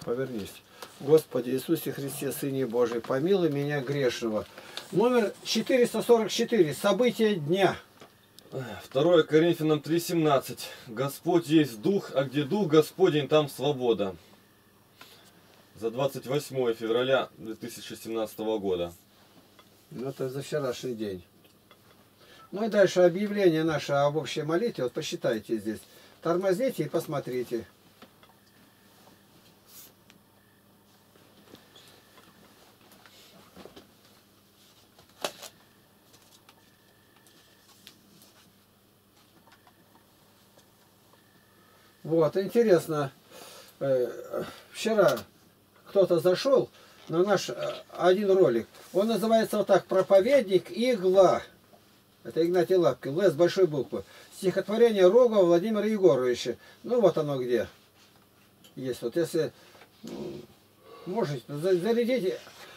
Повернись. Господи Иисусе Христе, Сыне Божий, помилуй меня грешного. Номер 444. События дня. 2 Коринфянам 3:17. Господь есть Дух, а где Дух Господень, там свобода. За 28 февраля 2017 года. Ну, это за вчерашний день. Ну и дальше объявление наше об общей молитве. Вот посчитайте здесь. Тормозните и посмотрите. Вот, интересно, вчера кто-то зашел на наш один ролик. Он называется вот так: «Проповедник Игла». Это Игнатий Лапкин, Л с большой буквы. Стихотворение Рогова Владимира Егоровича. Ну вот оно где есть. Вот если можете, зарядите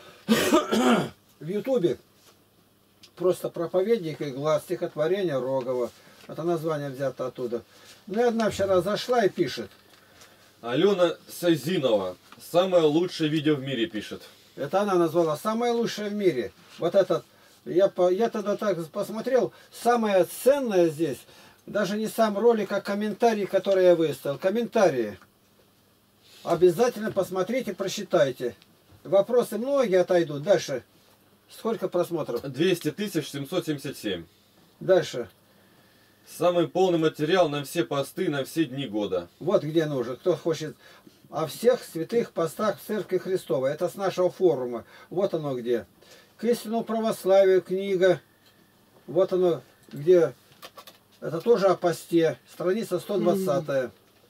в Ютубе просто «Проповедник Игла», стихотворение Рогова. Это название взято оттуда. Ну и одна вчера зашла и пишет. Алена Сазинова. Самое лучшее видео в мире пишет. Это она назвала самое лучшее в мире. Вот этот. Я тогда так посмотрел. Самое ценное здесь, даже не сам ролик, а комментарии, которые я выставил. Комментарии. Обязательно посмотрите, прочитайте. Вопросы многие отойдут. Дальше. Сколько просмотров? 200 777. Дальше. Самый полный материал на все посты, на все дни года. Вот где нужно. Кто хочет о всех святых постах в Церкви Христовой. Это с нашего форума. Вот оно где. К истинному православию книга. Вот оно где. Это тоже о посте. Страница 120.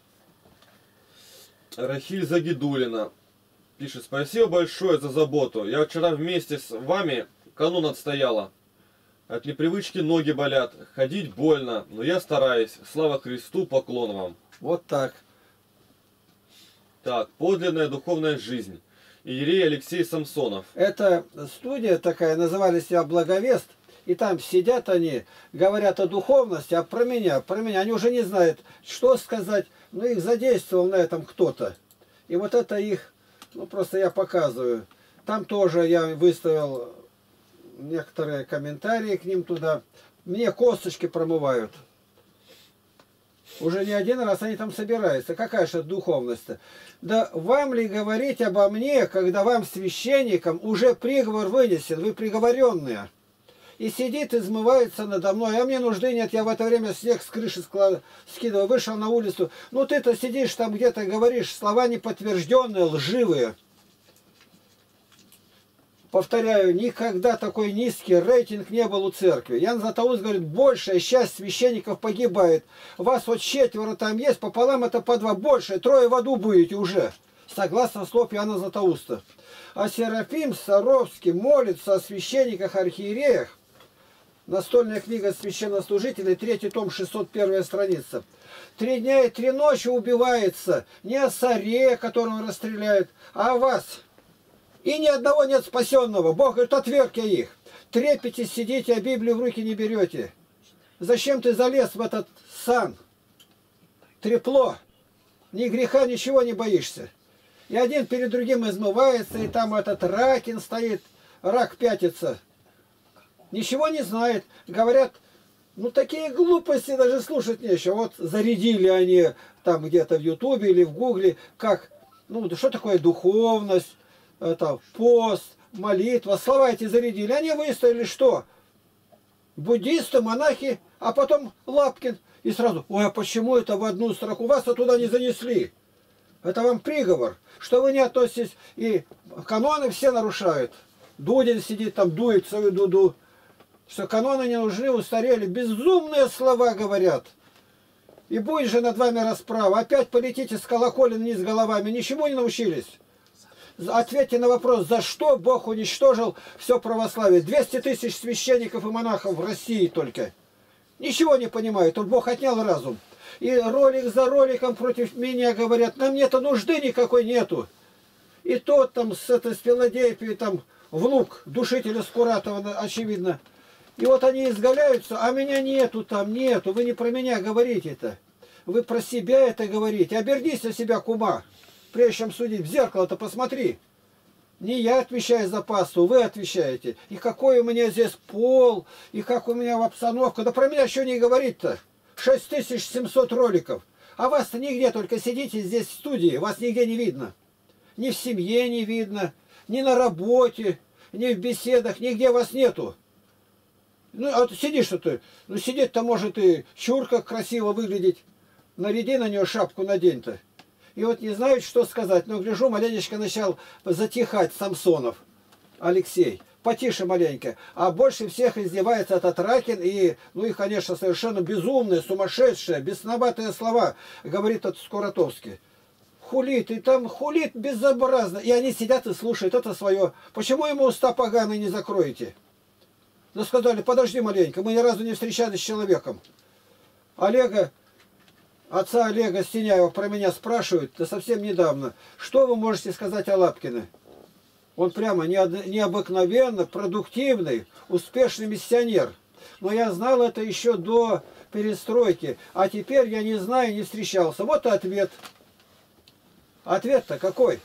Рахиль Загидулина пишет: спасибо большое за заботу. Я вчера вместе с вами канун отстояла. От непривычки ноги болят, ходить больно, но я стараюсь. Слава Христу, поклон вам. Вот так. Так, подлинная духовная жизнь. Иерей Алексей Самсонов. Это студия такая, называли себя «Благовест». И там сидят они, говорят о духовности, а про меня. Они уже не знают, что сказать. Но их задействовал на этом кто-то. И вот это их, ну просто я показываю. Там тоже я выставил некоторые комментарии к ним туда. Мне косточки промывают. Уже не один раз они там собираются. Какая же духовность-то? Да вам ли говорить обо мне, когда вам, священникам, уже приговор вынесен, вы приговоренные? И сидит, измывается надо мной, а мне нужды нет, я в это время снег с крыши скидываю, вышел на улицу. Ну ты-то сидишь там где-то, говоришь слова неподтвержденные, лживые. Повторяю, никогда такой низкий рейтинг не был у церкви. Ян Златоуст говорит, большая часть священников погибает. Вас вот 4 там есть, пополам это по 2, больше, 3 в аду будете уже. Согласно слов Иоанна Златоуста. А Серафим Саровский молится о священниках, архиереях. Настольная книга священнослужителей, 3 том, 601 страница. 3 дня и 3 ночи убивается не о царе, которого расстреляют, а о вас. И ни одного нет спасенного. Бог говорит, отверг я их. Трепете, сидите, а Библию в руки не берете. Зачем ты залез в этот сан? Трепло. Ни греха, ничего не боишься. И один перед другим измывается, и там этот Ракин стоит, рак пятится. Ничего не знает. Говорят, ну такие глупости даже слушать нечего. Вот зарядили они там где-то в Ютубе или в Гугле, как, ну что такое духовность, это пост, молитва, слова эти зарядили. Они выставили что? Буддисты, монахи, а потом Лапкин. И сразу, ой, а почему это в одну строку? Вас-то туда не занесли. Это вам приговор, что вы не относитесь, и каноны все нарушают. Дудин сидит там, дует свою дуду, что каноны не нужны, устарели. Безумные слова говорят. И будет же над вами расправа. Опять полетите с колоколен вниз головами. Ничего не научились. Ответьте на вопрос, за что Бог уничтожил все православие. 200 тысяч священников и монахов в России только. Ничего не понимают. Тут Бог отнял разум. И ролик за роликом против меня говорят, нам нет нужды никакой нету. И тот там с Филадельфии, там внук душителя Скуратова, очевидно. И вот они изгаляются, а меня нету там, нету. Вы не про меня говорите это. Вы про себя это говорите. Обернись на себя, кума. прежде чем судить, в зеркало-то посмотри. Не я отвечаю за пасту, вы отвечаете. И какой у меня здесь пол, и как у меня обстановка. Да про меня еще не говорить-то. 6700 роликов. А вас-то нигде, только сидите здесь в студии, вас нигде не видно. Ни в семье не видно, ни на работе, ни в беседах, нигде вас нету. Ну, а ты сидишь-то ты. Ну, сидеть-то может и чурка красиво выглядеть. Наряди на нее шапку, надень-то. И вот не знают, что сказать. Но гляжу, маленечко начал затихать Самсонов. Алексей. Потише маленько. А больше всех издевается этот Ракин. И, ну и, конечно, совершенно безумные, сумасшедшие, бесноватые слова. Говорит этот Скуратовский. Хулит. И там хулит безобразно. И они сидят и слушают это свое. Почему ему уста поганые не закроете? Ну, сказали, подожди маленько. Мы ни разу не встречались с человеком. Отца Олега Стеняева про меня спрашивают, да совсем недавно, что вы можете сказать о Лапкине? Он прямо необыкновенно продуктивный, успешный миссионер. Но я знал это еще до перестройки, а теперь я не знаю, не встречался. Вот и ответ. Ответ-то какой?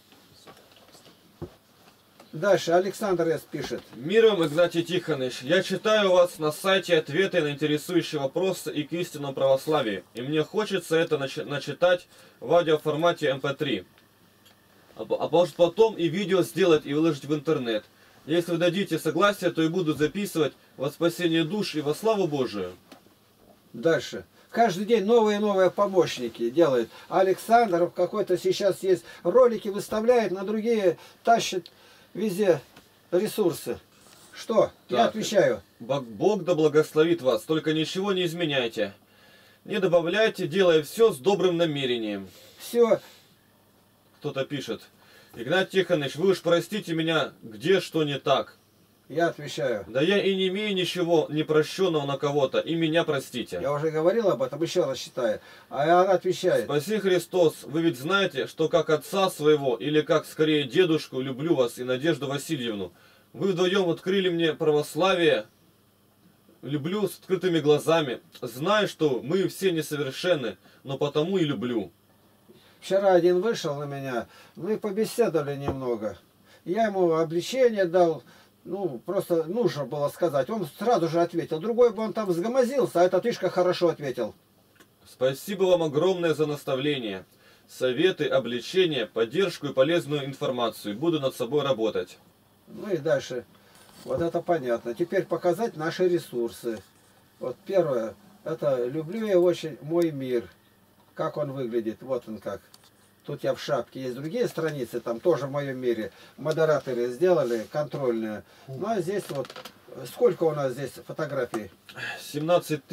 Дальше Александр С. пишет. Мир вам, Игнатий Тихонович, я читаю у вас на сайте ответы на интересующие вопросы и к истинному православию. И мне хочется это начитать в аудиоформате MP3. А может потом и видео сделать и выложить в интернет. Если вы дадите согласие, то и буду записывать во спасение душ и во славу Божию. Дальше. Каждый день новые и новые помощники делают. Александров какой-то сейчас есть. Ролики выставляет, на другие тащит. Везде ресурсы. Что? Так, я отвечаю. Бог да благословит вас, только ничего не изменяйте. Не добавляйте, делая все с добрым намерением. Все. Кто-то пишет. Игнатий Тихонович, вы уж простите меня, где что не так. Я отвечаю. Да я и не имею ничего непрощенного на кого-то, и меня простите. Я уже говорил об этом, еще раз читаю. А она отвечает. Спаси Христос, вы ведь знаете, что как отца своего, или как скорее дедушку, люблю вас и Надежду Васильевну. Вы вдвоем открыли мне православие, люблю с открытыми глазами. Знаю, что мы все несовершенны, но потому и люблю. Вчера один вышел на меня, мы побеседовали немного. Я ему обличение дал. Ну, просто нужно было сказать. Он сразу же ответил. Другой бы он там сгомозился, а этот Ишка хорошо ответил. Спасибо вам огромное за наставление, советы, обличения, поддержку и полезную информацию. Буду над собой работать. Ну и дальше. Вот это понятно. Теперь показать наши ресурсы. Вот первое. Это люблю я очень мой мир. Как он выглядит. Вот он как. Тут я в шапке. Есть другие страницы, там тоже в моем мире. Модераторы сделали, контрольные. Ну а здесь вот, сколько у нас здесь фотографий? 17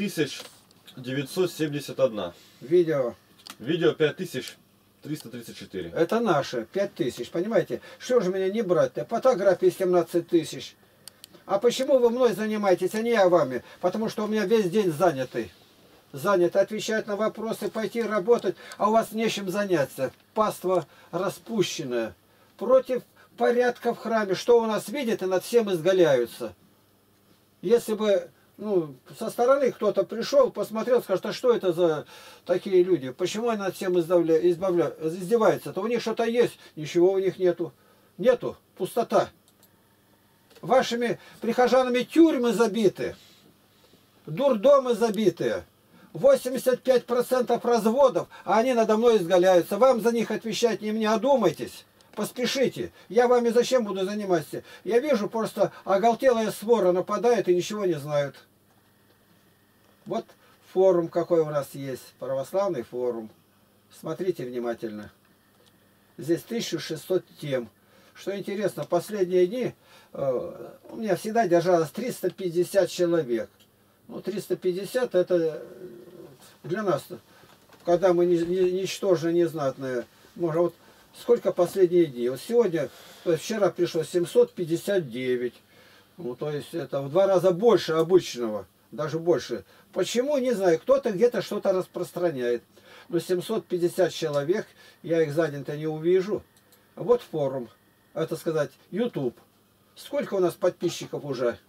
971. Видео. Видео 5334. Это наши, 5000, понимаете? Что же меня не брать-то? Фотографии 17 тысяч. А почему вы мной занимаетесь, а не я вами? Потому что у меня весь день занятый. Занято отвечать на вопросы, пойти работать, а у вас нечем заняться. Паства распущенная. Против порядка в храме. Что у нас видят и над всем изгаляются. Если бы со стороны кто-то пришел, посмотрел, скажет, а что это за такие люди? Почему они над всем издеваются-то? У них что-то есть, ничего у них нету. Нету, пустота. Вашими прихожанами тюрьмы забиты, дурдомы забитые. 85% разводов, а они надо мной изгаляются. Вам за них отвечать не мне, одумайтесь, поспешите. Я вами зачем буду заниматься? Я вижу, просто оголтелая свора нападает и ничего не знают. Вот форум какой у нас есть, православный форум. Смотрите внимательно. Здесь 1600 тем. Что интересно, последние дни у меня всегда держалось 350 человек. Ну, 350 это для нас, когда мы ничтожно незнатные. Может, вот сколько последние дни? Вот сегодня, то есть вчера пришло 759. Ну, то есть это в 2 раза больше обычного. Даже больше. Почему, не знаю. Кто-то где-то что-то распространяет. Но 750 человек, я их за день-то не увижу. Вот форум. Это сказать, YouTube. Сколько у нас подписчиков уже?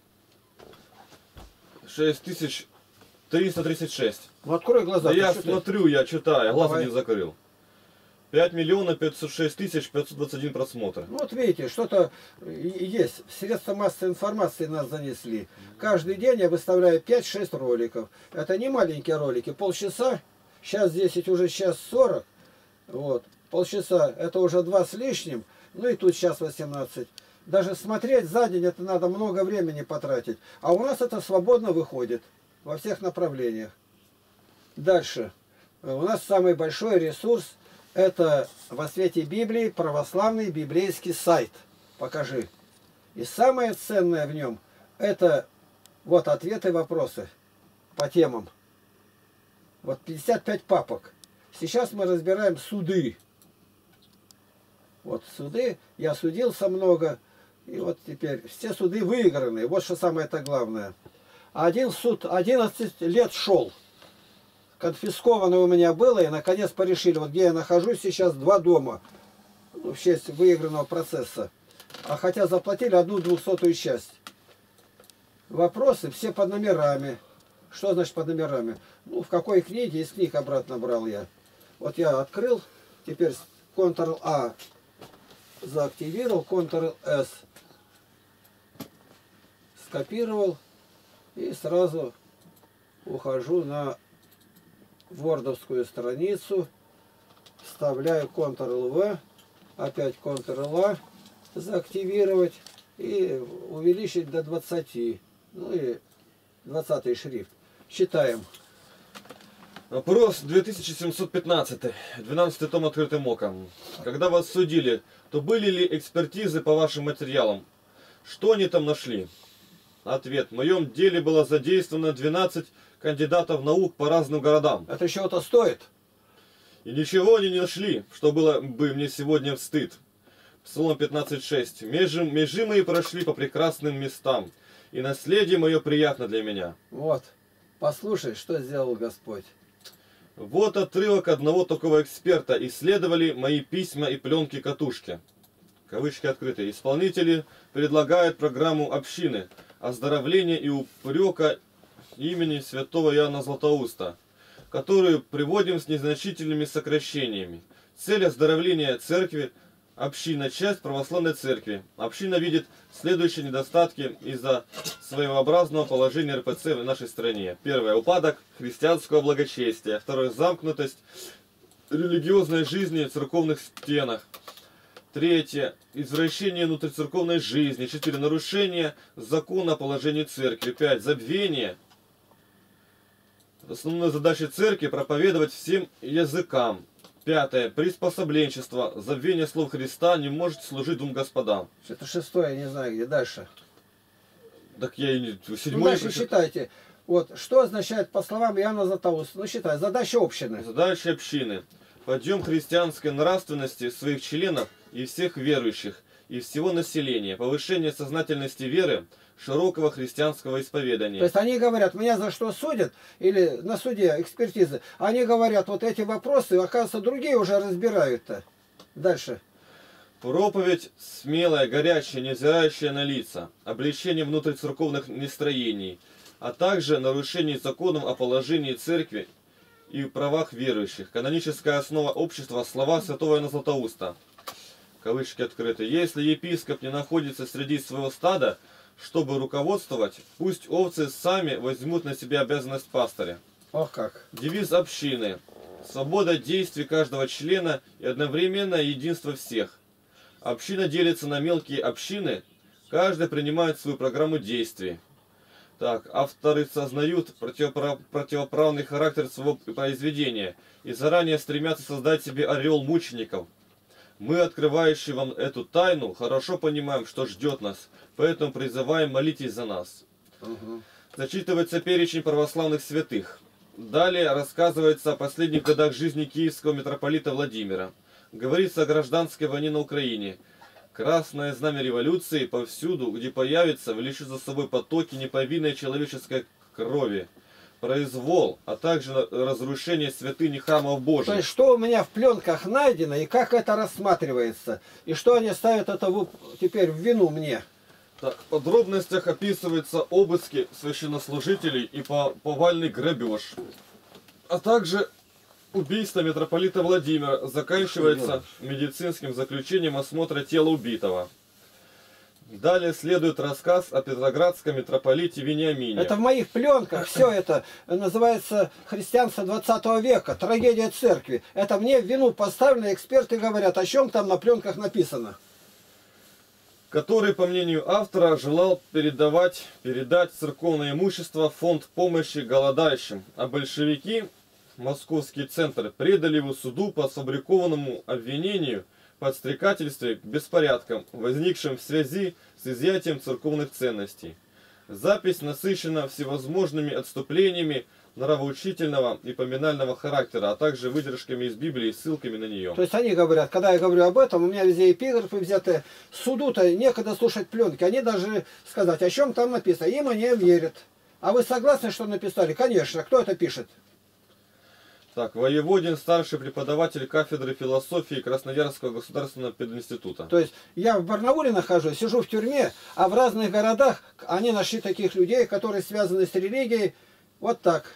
6336. Ну, открой глаза. Да я смотрю, я читаю, глаза Давай. не закрыл. 5 миллионов 506 тысяч 521 просмотр. Ну, вот видите, что-то есть. Средства массовой информации нас занесли. Каждый день я выставляю 5-6 роликов. Это не маленькие ролики. Полчаса, сейчас 10, уже сейчас 40. Вот. Полчаса, это уже 2 с лишним. Ну и тут сейчас 18. Даже смотреть за день, это надо много времени потратить. А у нас это свободно выходит во всех направлениях. Дальше. У нас самый большой ресурс — это во свете Библии православный библейский сайт. Покажи. И самое ценное в нем — это вот ответы и вопросы по темам. Вот 55 папок. Сейчас мы разбираем суды. Вот суды. Я судился много. И вот теперь все суды выиграны. Вот что самое-то главное. Один суд 11 лет шел. Конфисковано у меня было, и наконец порешили, вот где я нахожусь сейчас, 2 дома, ну, в честь выигранного процесса. А хотя заплатили 1/200 часть. Вопросы все под номерами. Что значит под номерами? Ну, в какой книге, из книг обратно брал я. Вот я открыл, теперь Ctrl-A заактивировал, Ctrl-S скопировал и сразу ухожу на вордовскую страницу, вставляю Ctrl-V, опять Ctrl-A, заактивировать и увеличить до 20. Ну и 20 шрифт. Читаем. Вопрос 2715. 12 том открытым оком. Когда вас судили, то были ли экспертизы по вашим материалам? Что они там нашли? Ответ. В моем деле было задействовано 12 кандидатов наук по разным городам. Это чего-то стоит? И ничего они не нашли, что было бы мне сегодня в стыд. Псалом 15:6. Межи мои прошли по прекрасным местам, и наследие мое приятно для меня. Вот. Послушай, что сделал Господь. Вот отрывок одного такого эксперта. Исследовали мои письма и пленки катушки. Кавычки открыты. Исполнители предлагают программу общины оздоровления и упрека имени святого Иоанна Златоуста, которую приводим с незначительными сокращениями. Цель оздоровления церкви – община, часть православной церкви. Община видит следующие недостатки из-за своеобразного положения РПЦ в нашей стране. Первое – упадок христианского благочестия. Второе – замкнутость религиозной жизни в церковных стенах. Третье – извращение внутрицерковной жизни. 4. Нарушение закона о положении церкви. 5. Забвение. Основной задачей церкви – проповедовать всем языкам. 5. Приспособленчество. Забвение слов Христа не может служить двум господам. Это 6, я не знаю, где дальше. Так я и не... 7. Ну, дальше считайте. Вот, что означает, по словам Иоанна Златоуста? Ну, считай, задача общины. Задача общины. Подъем христианской нравственности своих членов и всех верующих, и всего населения. Повышение сознательности веры, широкого христианского исповедания. То есть они говорят, меня за что судят, или на суде экспертизы, они говорят, вот эти вопросы, оказывается, другие уже разбирают-то. Дальше. Проповедь смелая, горячая, невзирающая на лица, обличение внутрицерковных настроений, а также нарушение законов о положении церкви и правах верующих. Каноническая основа общества, слова святого Иоанна Златоуста. Кавычки открыты. Если епископ не находится среди своего стада, чтобы руководствовать, пусть овцы сами возьмут на себя обязанность пастыря. Ох как. Девиз общины. Свобода действий каждого члена и одновременное единство всех. Община делится на мелкие общины, каждый принимает свою программу действий. Так, авторы сознают противоправный характер своего произведения и заранее стремятся создать себе ореол мучеников. Мы, открывающие вам эту тайну, хорошо понимаем, что ждет нас, поэтому призываем, молитесь за нас. Зачитывается перечень православных святых. Далее рассказывается о последних годах жизни киевского митрополита Владимира. Говорится о гражданской войне на Украине. Красное знамя революции повсюду, где появится, влечет за собой потоки неповинной человеческой крови. Произвол, а также разрушение святыни храмов Божьих. То есть, что у меня в пленках найдено, и как это рассматривается, и что они ставят это теперь в вину мне. Так, в подробностях описываются обыски священнослужителей и повальный грабеж, а также Убийство митрополита Владимира заканчивается медицинским заключением осмотра тела убитого. Далее следует рассказ о петроградском митрополите Вениамине. Это в моих пленках все это называется христианство 20 века, трагедия церкви. Это мне в вину поставлено, эксперты говорят, о чем там на пленках написано. Который, по мнению автора, желал передать церковное имущество в фонд помощи голодающим, а большевики, московский центр, предали его суду по сфабрикованному обвинению в подстрекательстве к беспорядкам, возникшим в связи с изъятием церковных ценностей. Запись насыщена всевозможными отступлениями нравоучительного и поминального характера, а также выдержками из Библии и ссылками на нее. То есть они говорят, когда я говорю об этом, у меня везде эпиграфы взяты, суду-то некогда слушать пленки, они должны сказать, о чем там написано, им они верят. А вы согласны, что написали? Конечно. Кто это пишет? Так, Воеводин, старший преподаватель кафедры философии Красноярского государственного пединститута. То есть я в Барнауле нахожусь, сижу в тюрьме, а в разных городах они нашли таких людей, которые связаны с религией, вот так.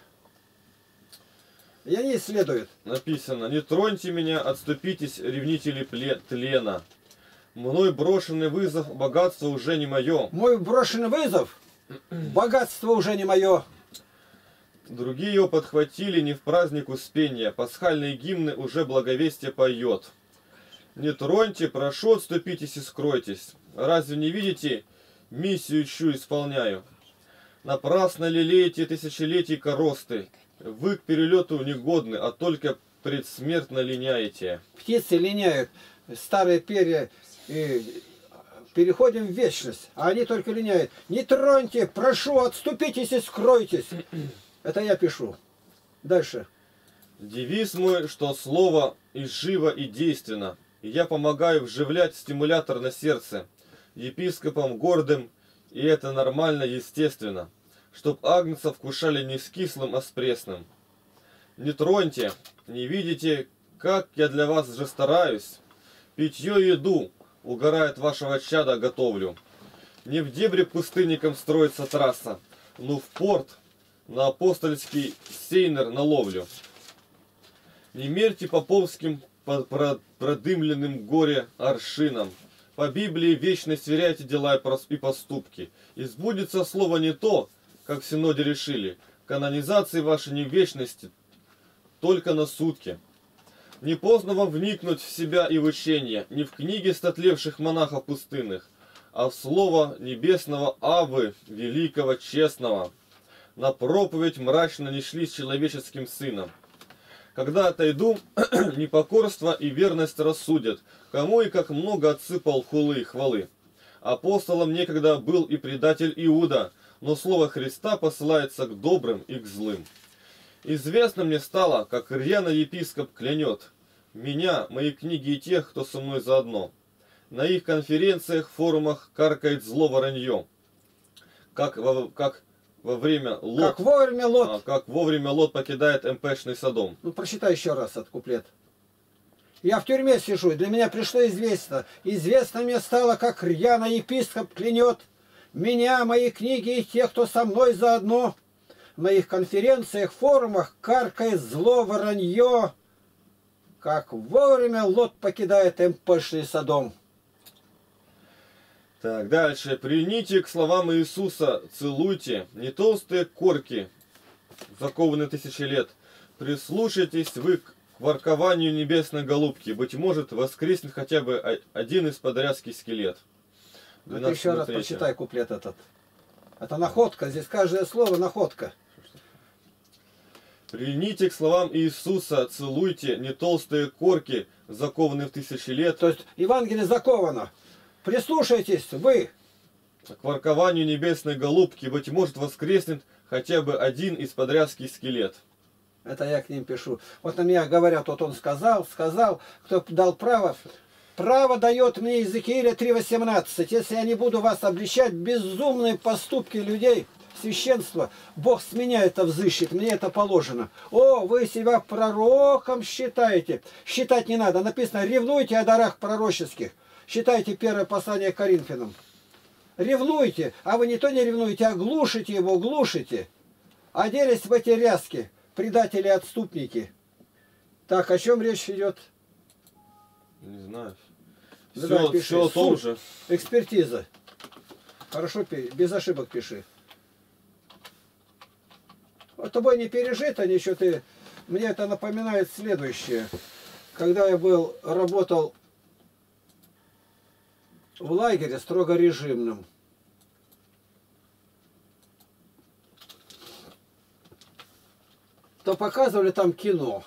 И они исследуют. Написано: «Не троньте меня, отступитесь, ревнители тлена. Мной брошенный вызов, богатство уже не мое». Мой брошенный вызов, богатство уже не мое. Другие его подхватили не в праздник успения, пасхальные гимны уже благовестие поет. Не троньте, прошу, отступитесь и скройтесь. Разве не видите, миссию чью исполняю? Напрасно лелеете тысячелетий коросты. Вы к перелету негодны, а только предсмертно линяете. Птицы линяют, старые перья, и переходим в вечность, а они только линяют. Не троньте, прошу, отступитесь и скройтесь. Это я пишу. Дальше. Девиз мой, что слово и живо, и действенно. И я помогаю вживлять стимулятор на сердце. Епископам гордым, и это нормально, естественно. Чтоб агнца вкушали не с кислым, а с пресным. Не троньте, не видите, как я для вас же стараюсь. Питье и еду, угорает вашего чада, готовлю. Не в дебри пустынникам строится трасса, но в порт, на апостольский сейнер на ловлю. Не мерьте поповским продымленным горе аршином. По Библии вечно сверяйте дела и поступки. И сбудется слово не то, как в Синоде решили. Канонизации вашей не в вечности, только на сутки. Не поздно вам вникнуть в себя и в учение, не в книги стотлевших монахов пустынных, а в слово небесного Авы, великого, честного. На проповедь мрачно не шли с человеческим сыном. Когда отойду, непокорство и верность рассудят, кому и как много отсыпал хулы и хвалы. Апостолом некогда был и предатель Иуда, но слово Христа посылается к добрым и к злым. Известно мне стало, как рьяно епископ клянет меня, мои книги и тех, кто со мной заодно. На их конференциях, форумах каркает зло воронье, как во время Лот. Как вовремя Лот покидает МПшный Содом. Ну, прочитай еще раз этот куплет. Я в тюрьме сижу, и для меня пришло известно. Известно мне стало, как рьяно епископ клянет меня, мои книги и тех, кто со мной заодно. В моих конференциях, форумах каркает зло воронье, как вовремя Лот покидает МПшный Содом. Так, дальше. Прините к словам Иисуса, целуйте, не толстые корки, закованные тысячи лет. Прислушайтесь вы к воркованию небесной голубки. Быть может, воскреснет хотя бы один из подрядский скелет. Ты еще раз прочитай куплет этот. Это находка, здесь каждое слово находка. Прините к словам Иисуса, целуйте, не толстые корки, закованные в тысячи лет. То есть Евангелие заковано. Прислушайтесь, вы. К воркованию небесной голубки, быть может, воскреснет хотя бы один из подрядский скелет. Это я к ним пишу. Вот на меня говорят, вот он сказал, кто дал право. Право дает мне Иезекииля 3:18. Если я не буду вас обличать в безумные поступки людей, священства, Бог с меня это взыщет, мне это положено. О, вы себя пророком считаете. Считать не надо. Написано, ревнуйте о дарах пророческих. Считайте первое послание к Коринфянам. Ревнуйте, а вы не то не ревнуете, а глушите его, глушите. Оделись в эти ряски, предатели и отступники. Так, о чем речь идет? Не знаю. Ну, давай, пиши. Все о том же. Экспертиза. Хорошо, без ошибок пиши. Вот тобой не пережито ничего. Мне это напоминает следующее. Когда я работал в лагере строго режимном, то показывали там кино.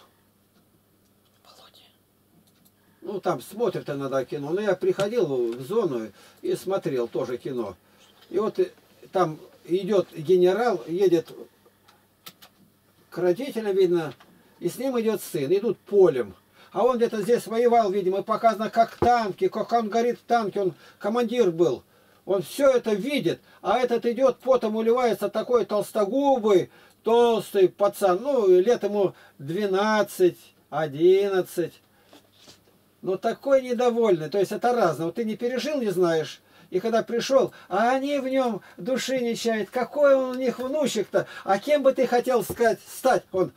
Ну, там смотрят иногда кино. Но я приходил в зону и смотрел тоже кино. И вот там идет генерал, едет к родителям, видно, и с ним идет сын. Идут полем. А он где-то здесь воевал, видимо, показано, как танки, как он горит в танке, он командир был. Он все это видит, а этот идет, потом уливается, такой толстогубый, толстый пацан. Ну, лет ему 12, 11. Но такой недовольный, то есть это разное. Вот ты не пережил, не знаешь. И когда пришел, а они в нем души не чают. Какой он у них внучек-то? А кем бы ты хотел стать? Он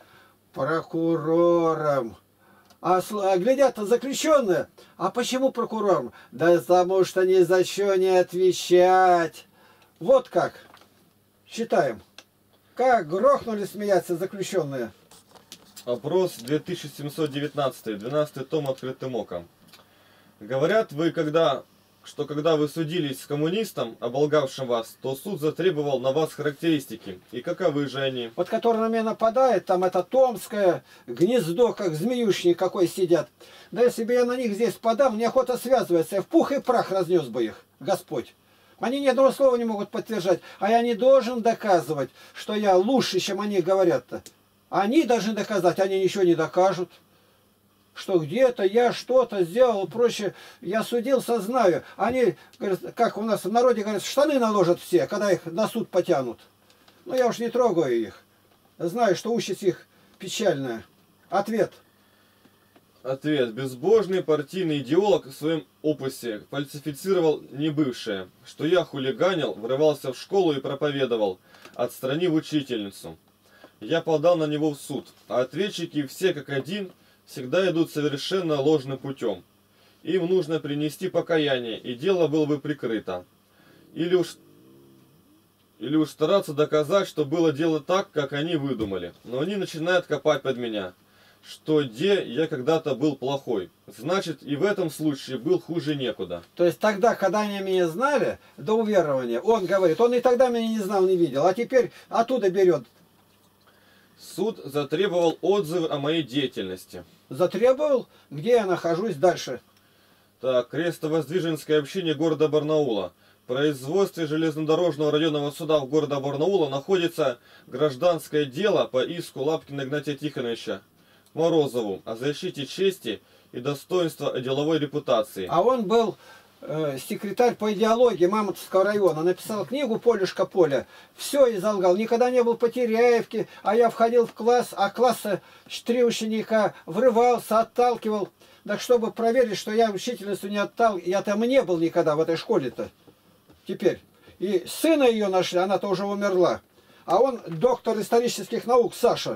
прокурором. А глядят заключенные. А почему прокурором? Да потому что ни за что не отвечать. Вот как. Считаем. Как грохнули смеяться заключенные. Опрос 2719, 12 том открытым оком. Говорят вы, когда вы судились с коммунистом, оболгавшим вас, то суд затребовал на вас характеристики. И каковы же они? Вот который на меня нападает, там это Томское гнездо, как змеюшник какой сидят. Да если бы я на них здесь подам, мне охота связываться, я в пух и прах разнес бы их, Господь. Они ни одного слова не могут подтверждать. А я не должен доказывать, что я лучше, чем они говорят-то. Они должны доказать, они ничего не докажут. Что где-то я что-то сделал, проще, я судился, знаю. Они, говорят, как у нас в народе говорят, штаны наложат все, когда их на суд потянут. Ну, я уж не трогаю их. Знаю, что участь их печальная. Ответ. Ответ. Безбожный партийный идеолог в своем опусе фальсифицировал небывшее, что я хулиганил, врывался в школу и проповедовал, отстранив учительницу. Я подал на него в суд, а ответчики все как один всегда идут совершенно ложным путем. Им нужно принести покаяние, и дело было бы прикрыто. Или уж стараться доказать, что было дело так, как они выдумали. Но они начинают копать под меня, что я когда-то был плохой. Значит, и в этом случае был хуже некуда. То есть тогда, когда они меня знали, до уверования, он говорит, он и тогда меня не знал, не видел, а теперь оттуда берет. Суд затребовал отзывы о моей деятельности. Затребовал? Где я нахожусь дальше? Так, крестовоздвиженское общение города Барнаула. В производстве железнодорожного районного суда в города Барнаула находится гражданское дело по иску Лапкина Игнатия Тихоновича Морозову о защите чести и достоинства деловой репутации. А он был секретарь по идеологии Мамонтовского района. Написал книгу «Полюшка Поля». Все изолгал. Никогда не был по Теряевке. А я входил в класс, а класса 3 ученика врывался, отталкивал. Так чтобы проверить, что я учительницу не отталкивал. Я там и не был никогда в этой школе-то. Теперь. И сына ее нашли, она-то уже умерла. А он доктор исторических наук, Саша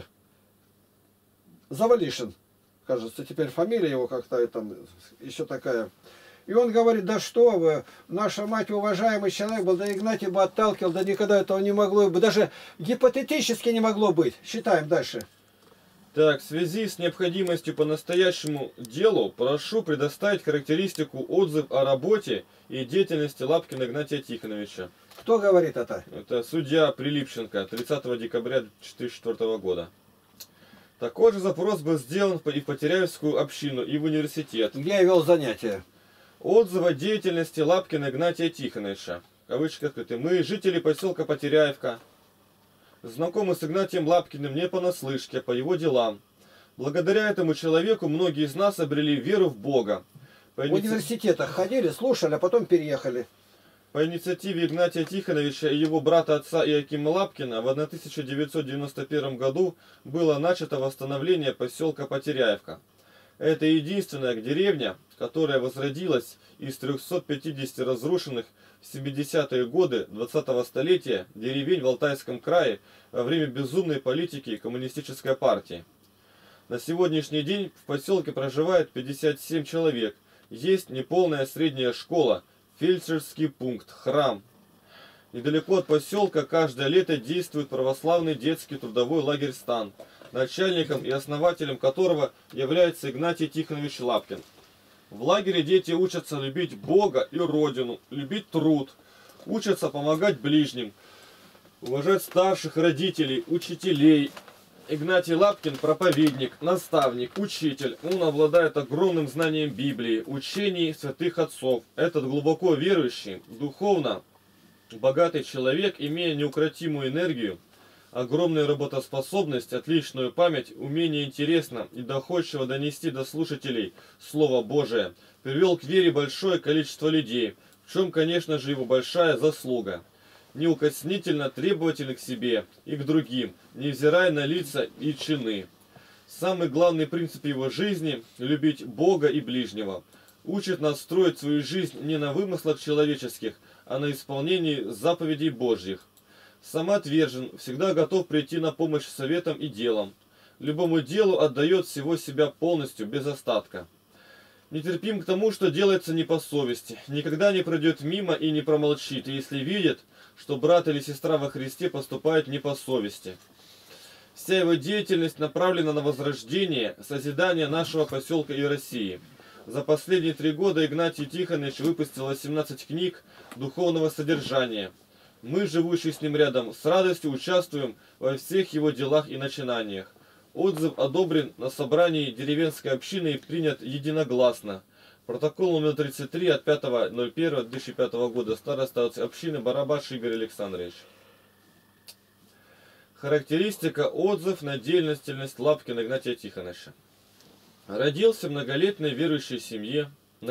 Завалишин. Кажется, теперь фамилия его как-то там еще такая. И он говорит, да что вы, наша мать уважаемый человек был, да Игнатий бы отталкивал, да никогда этого не могло быть, даже гипотетически не могло быть. Считаем дальше. Так, в связи с необходимостью по настоящему делу, прошу предоставить характеристику, отзыв о работе и деятельности Лапкина Игнатия Тихоновича. Кто говорит это? Это судья Прилипченко, 30 декабря 2004 года. Такой же запрос был сделан и в Потеряевскую общину, и в университет. Где я вел занятия. Отзыв о деятельности Лапкина Игнатия Тихоновича. Кавычки открыты. Мы, жители поселка Потеряевка, знакомы с Игнатием Лапкиным не понаслышке, по его делам. Благодаря этому человеку многие из нас обрели веру в Бога. В университетах ходили, слушали, а потом переехали. По инициативе Игнатия Тихоновича и его брата-отца Иоакима Лапкина в 1991 году было начато восстановление поселка Потеряевка. Это единственная деревня, которая возродилась из 350 разрушенных в 70-е годы 20-го столетия деревень в Алтайском крае во время безумной политики коммунистической партии. На сегодняшний день в поселке проживает 57 человек. Есть неполная средняя школа, фельдшерский пункт, храм. Недалеко от поселка каждое лето действует православный детский трудовой лагерь «Стан», начальником и основателем которого является Игнатий Тихонович Лапкин. В лагере дети учатся любить Бога и Родину, любить труд, учатся помогать ближним, уважать старших родителей, учителей. Игнатий Лапкин – проповедник, наставник, учитель. Он обладает огромным знанием Библии, учений святых отцов. Этот глубоко верующий, духовно богатый человек, имея неукротимую энергию, огромную работоспособность, отличную память, умение интересно и доходчиво донести до слушателей Слово Божие, привел к вере большое количество людей, в чем, конечно же, его большая заслуга. Неукоснительно требователен к себе и к другим, невзирая на лица и чины. Самый главный принцип его жизни – любить Бога и ближнего. Учит нас строить свою жизнь не на вымыслах человеческих, а на исполнении заповедей Божьих. Самоотвержен, всегда готов прийти на помощь советам и делам. Любому делу отдает всего себя полностью, без остатка. Нетерпим к тому, что делается не по совести. Никогда не пройдет мимо и не промолчит, если видит, что брат или сестра во Христе поступает не по совести. Вся его деятельность направлена на возрождение, созидание нашего поселка и России. За последние 3 года Игнатий Тихонович выпустил 18 книг духовного содержания. Мы, живущие с ним рядом, с радостью участвуем во всех его делах и начинаниях. Отзыв одобрен на собрании деревенской общины и принят единогласно. Протокол номер 33 от 5.01.2005 года. Староста общины Барабаш Игорь Александрович. Характеристика, отзыв на деятельность Лапкина Игнатия Тихоновича. Родился в многодетной верующей семье,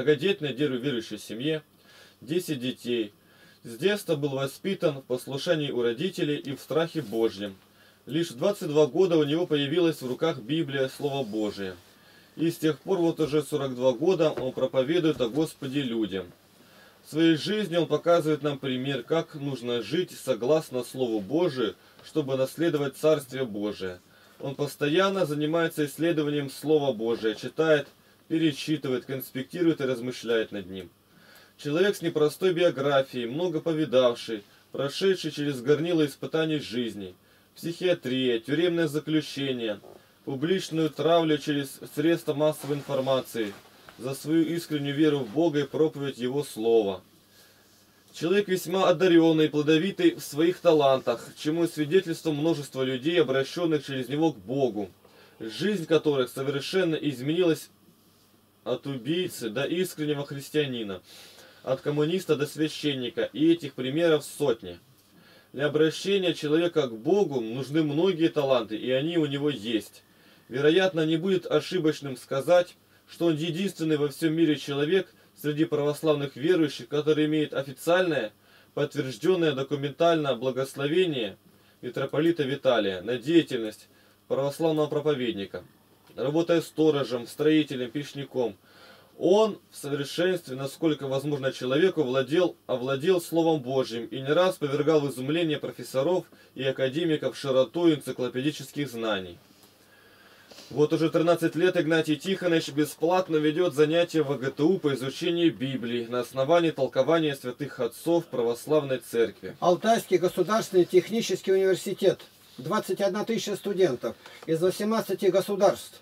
10 детей. С детства был воспитан в послушании у родителей и в страхе Божьем. Лишь в 22 года у него появилась в руках Библия, Слово Божие. И с тех пор вот уже 42 года он проповедует о Господе людям. В своей жизни он показывает нам пример, как нужно жить согласно Слову Божию, чтобы наследовать Царствие Божие. Он постоянно занимается исследованием Слова Божия, читает, перечитывает, конспектирует и размышляет над ним. Человек с непростой биографией, много повидавший, прошедший через горнило испытаний жизни, психиатрия, тюремное заключение, публичную травлю через средства массовой информации, за свою искреннюю веру в Бога и проповедь Его Слова. Человек весьма одаренный, плодовитый в своих талантах, чему свидетельство множества людей, обращенных через него к Богу, жизнь которых совершенно изменилась от убийцы до искреннего христианина, от коммуниста до священника, и этих примеров сотни. Для обращения человека к Богу нужны многие таланты, и они у него есть. Вероятно, не будет ошибочным сказать, что он единственный во всем мире человек среди православных верующих, который имеет официальное, подтвержденное документально благословение митрополита Виталия на деятельность православного проповедника, работая сторожем, строителем, печником. Он в совершенстве, насколько возможно человеку, овладел Словом Божьим и не раз повергал в изумление профессоров и академиков широтой энциклопедических знаний. Вот уже 13 лет Игнатий Тихонович бесплатно ведет занятия в АГТУ по изучению Библии на основании толкования святых отцов православной церкви. Алтайский государственный технический университет. 21 тысяча студентов из 18 государств.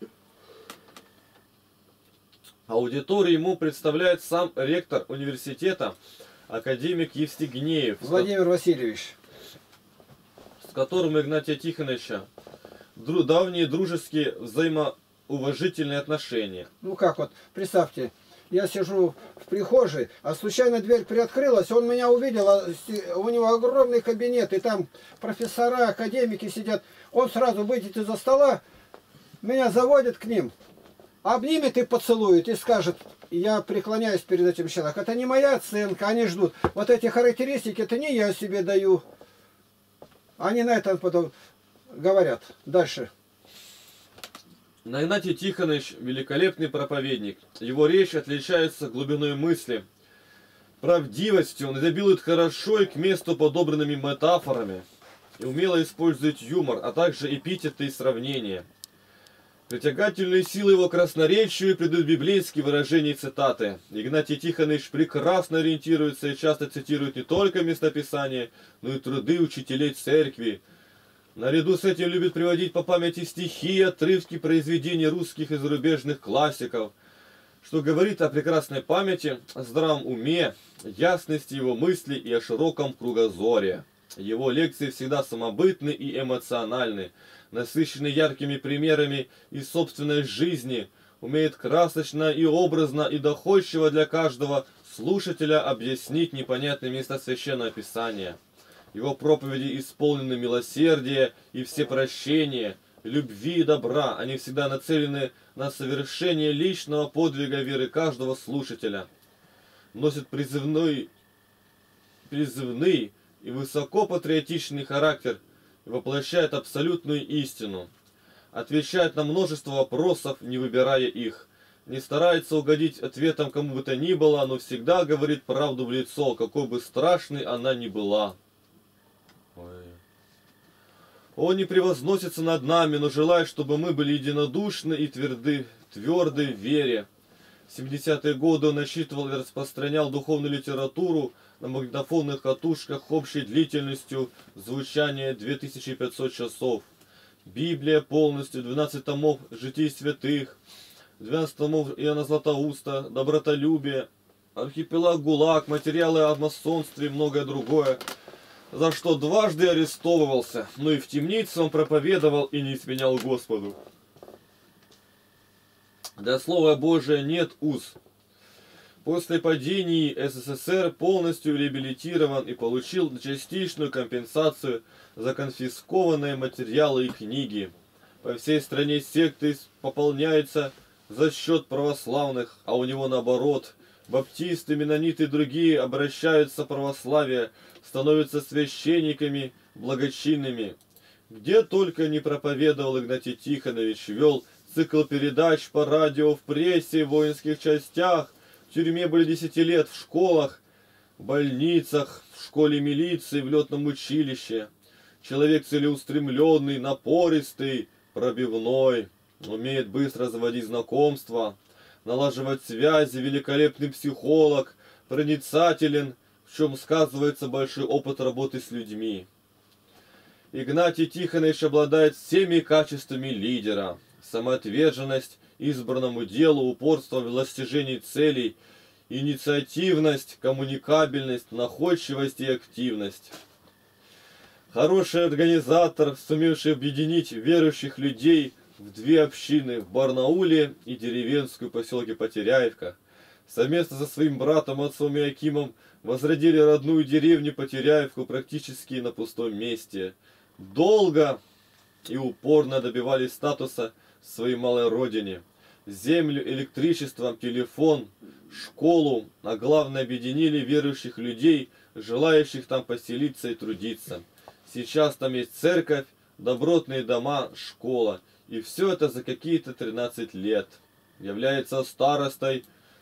Аудиторию ему представляет сам ректор университета, академик Евстигнеев, Владимир Васильевич, с которым Игнатия Тихоновича давние дружеские взаимоуважительные отношения. Ну как вот, представьте, я сижу в прихожей, а случайно дверь приоткрылась, он меня увидел, у него огромный кабинет, и там профессора, академики сидят. Он сразу выйдет из-за стола, меня заводит к ним, обнимет и поцелует, и скажет, я преклоняюсь перед этим человеком, это не моя оценка, они ждут. Вот эти характеристики, это не я себе даю. Они на это потом говорят. Дальше. Игнатий Тихонович великолепный проповедник. Его речь отличается глубиной мысли, правдивостью. Он изобилует хорошо и к месту подобранными метафорами и умело использует юмор, а также эпитеты и сравнения. Притягательные силы его красноречию придают библейские выражения и цитаты. Игнатий Тихонович прекрасно ориентируется и часто цитирует не только местописания, но и труды учителей церкви. Наряду с этим любит приводить по памяти стихи и отрывки произведений русских и зарубежных классиков, что говорит о прекрасной памяти, о здравом уме, ясности его мыслей и о широком кругозоре. Его лекции всегда самобытны и эмоциональны, насыщены яркими примерами из собственной жизни, умеет красочно и образно и доходчиво для каждого слушателя объяснить непонятные места Священного Писания. Его проповеди исполнены милосердия и всепрощения, любви и добра. Они всегда нацелены на совершение личного подвига веры каждого слушателя. Носят призывный и высокопатриотичный характер и воплощает абсолютную истину. Отвечает на множество вопросов, не выбирая их. Не старается угодить ответом кому бы то ни было, но всегда говорит правду в лицо, какой бы страшной она ни была. Он не превозносится над нами, но желает, чтобы мы были единодушны и тверды в вере. В 70-е годы он начитывал и распространял духовную литературу на магнитофонных катушках общей длительностью звучания 2500 часов. Библия полностью, 12 томов житий святых, 12 томов Иоанна Златоуста, добротолюбие, архипелаг ГУЛАГ, материалы о масонстве и многое другое, за что дважды арестовывался, но и в темнице он проповедовал и не изменял Господу. Для Слова Божия нет уз. После падения СССР полностью реабилитирован и получил частичную компенсацию за конфискованные материалы и книги. По всей стране секты пополняются за счет православных, а у него наоборот. Баптисты, меннониты и другие обращаются в православие, становятся священниками благочинными. Где только не проповедовал Игнатий Тихонович, вел цикл передач по радио, в прессе, в воинских частях, в тюрьме были 10 лет, в школах, в больницах, в школе милиции, в летном училище. Человек целеустремленный, напористый, пробивной, умеет быстро заводить знакомства, налаживать связи, великолепный психолог, проницателен, в чем сказывается большой опыт работы с людьми. Игнатий Тихонович обладает всеми качествами лидера: самоотверженность избранному делу, упорство в достижении целей, инициативность, коммуникабельность, находчивость и активность. Хороший организатор, сумевший объединить верующих людей в две общины в Барнауле и деревенскую поселке Потеряевка. Совместно со своим братом, отцом Иакимом возродили родную деревню Потеряевку практически на пустом месте. Долго и упорно добивались статуса в своей малой родине. Землю, электричество, телефон, школу, а главное объединили верующих людей, желающих там поселиться и трудиться. Сейчас там есть церковь, добротные дома, школа. И все это за какие-то 13 лет. Является старостой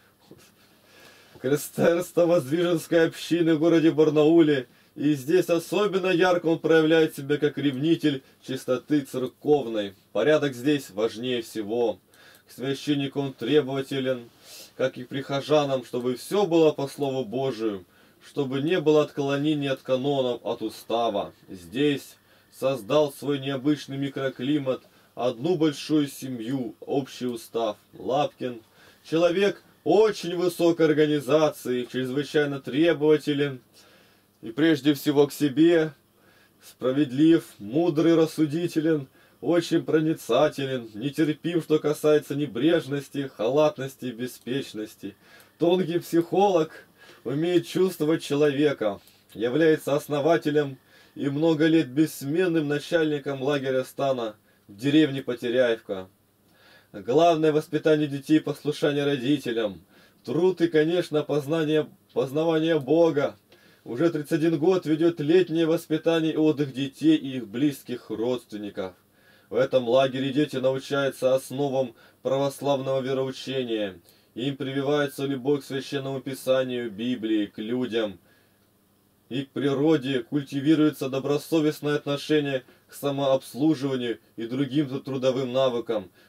Крестерско-Воздвиженской общины в городе Барнауле. И здесь особенно ярко он проявляет себя как ревнитель чистоты церковной. Порядок здесь важнее всего. К священнику он требователен, как и к прихожанам, чтобы все было по Слову Божию, чтобы не было отклонений от канонов, от устава. Здесь создал свой необычный микроклимат, одну большую семью, общий устав. Лапкин, человек очень высокой организации, чрезвычайно требователен и прежде всего к себе, справедлив, мудрый, рассудителен, очень проницателен, нетерпим, что касается небрежности, халатности и беспечности. Тонкий психолог, умеет чувствовать человека, является основателем и много лет бессменным начальником лагеря стана в деревне Потеряевка. Главное воспитание детей, послушание родителям, труд и, конечно, познавание Бога. Уже 31 год ведет летнее воспитание и отдых детей и их близких родственников. В этом лагере дети научаются основам православного вероучения. Им прививается любовь к Священному Писанию, Библии, к людям и к природе, культивируется добросовестное отношение к самообслуживанию и другим трудовым навыкам.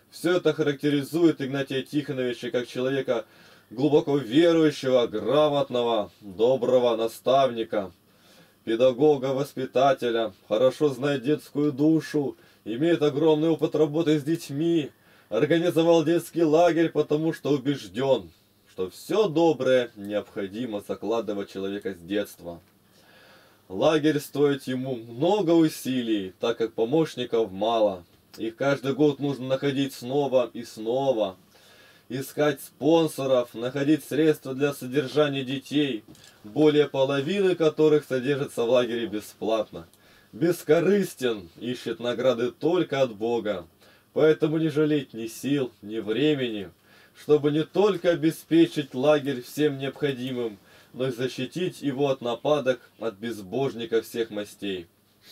Все это характеризует Игнатия Тихоновича как человека глубоко верующего, грамотного, доброго наставника, педагога, воспитателя, хорошо знает детскую душу, имеет огромный опыт работы с детьми, организовал детский лагерь, потому что убежден, что все доброе необходимо закладывать человека с детства. Лагерь стоит ему много усилий, так как помощников мало. Их каждый год нужно находить снова и снова. Искать спонсоров, находить средства для содержания детей, более половины которых содержатся в лагере бесплатно. Бескорыстен, ищет награды только от Бога. Поэтому не жалеть ни сил, ни времени, чтобы не только обеспечить лагерь всем необходимым, но и защитить его от нападок, от безбожников всех мастей.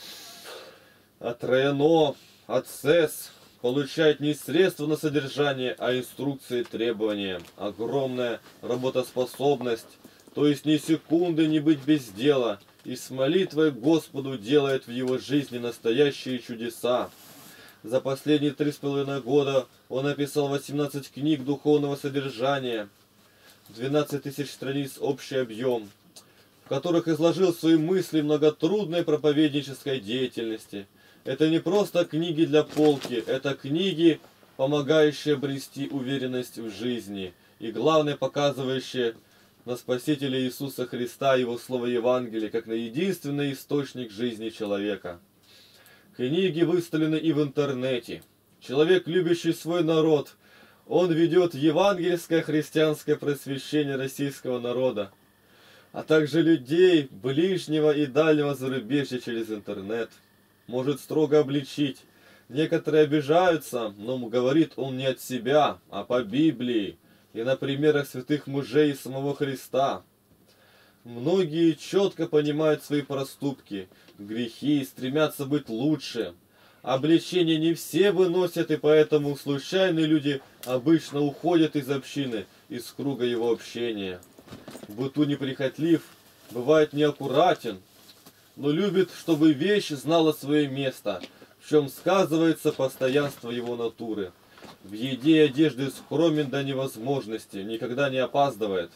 От РНО, от СЭС получает не средства на содержание, а инструкции и требования. Огромная работоспособность, то есть ни секунды не быть без дела, и с молитвой к Господу делает в его жизни настоящие чудеса. За последние 3,5 года он написал 18 книг духовного содержания, 12 тысяч страниц общий объем, в которых изложил свои мысли многотрудной проповеднической деятельности. Это не просто книги для полки, это книги, помогающие обрести уверенность в жизни и, главное, показывающие на Спасителя Иисуса Христа, Его Слово Евангелие, как на единственный источник жизни человека. Книги выставлены и в интернете. Человек, любящий свой народ, он ведет евангельское христианское просвещение российского народа, а также людей ближнего и дальнего зарубежья через интернет. Может строго обличить. Некоторые обижаются, но говорит он не от себя, а по Библии и на примерах святых мужей и самого Христа. Многие четко понимают свои проступки, грехи, стремятся быть лучше. Обличения не все выносят, и поэтому случайные люди обычно уходят из общины, из круга его общения. В быту неприхотлив, бывает неаккуратен, но любит, чтобы вещь знала свое место, в чем сказывается постоянство его натуры. В еде и одежде скромен до невозможности, никогда не опаздывает.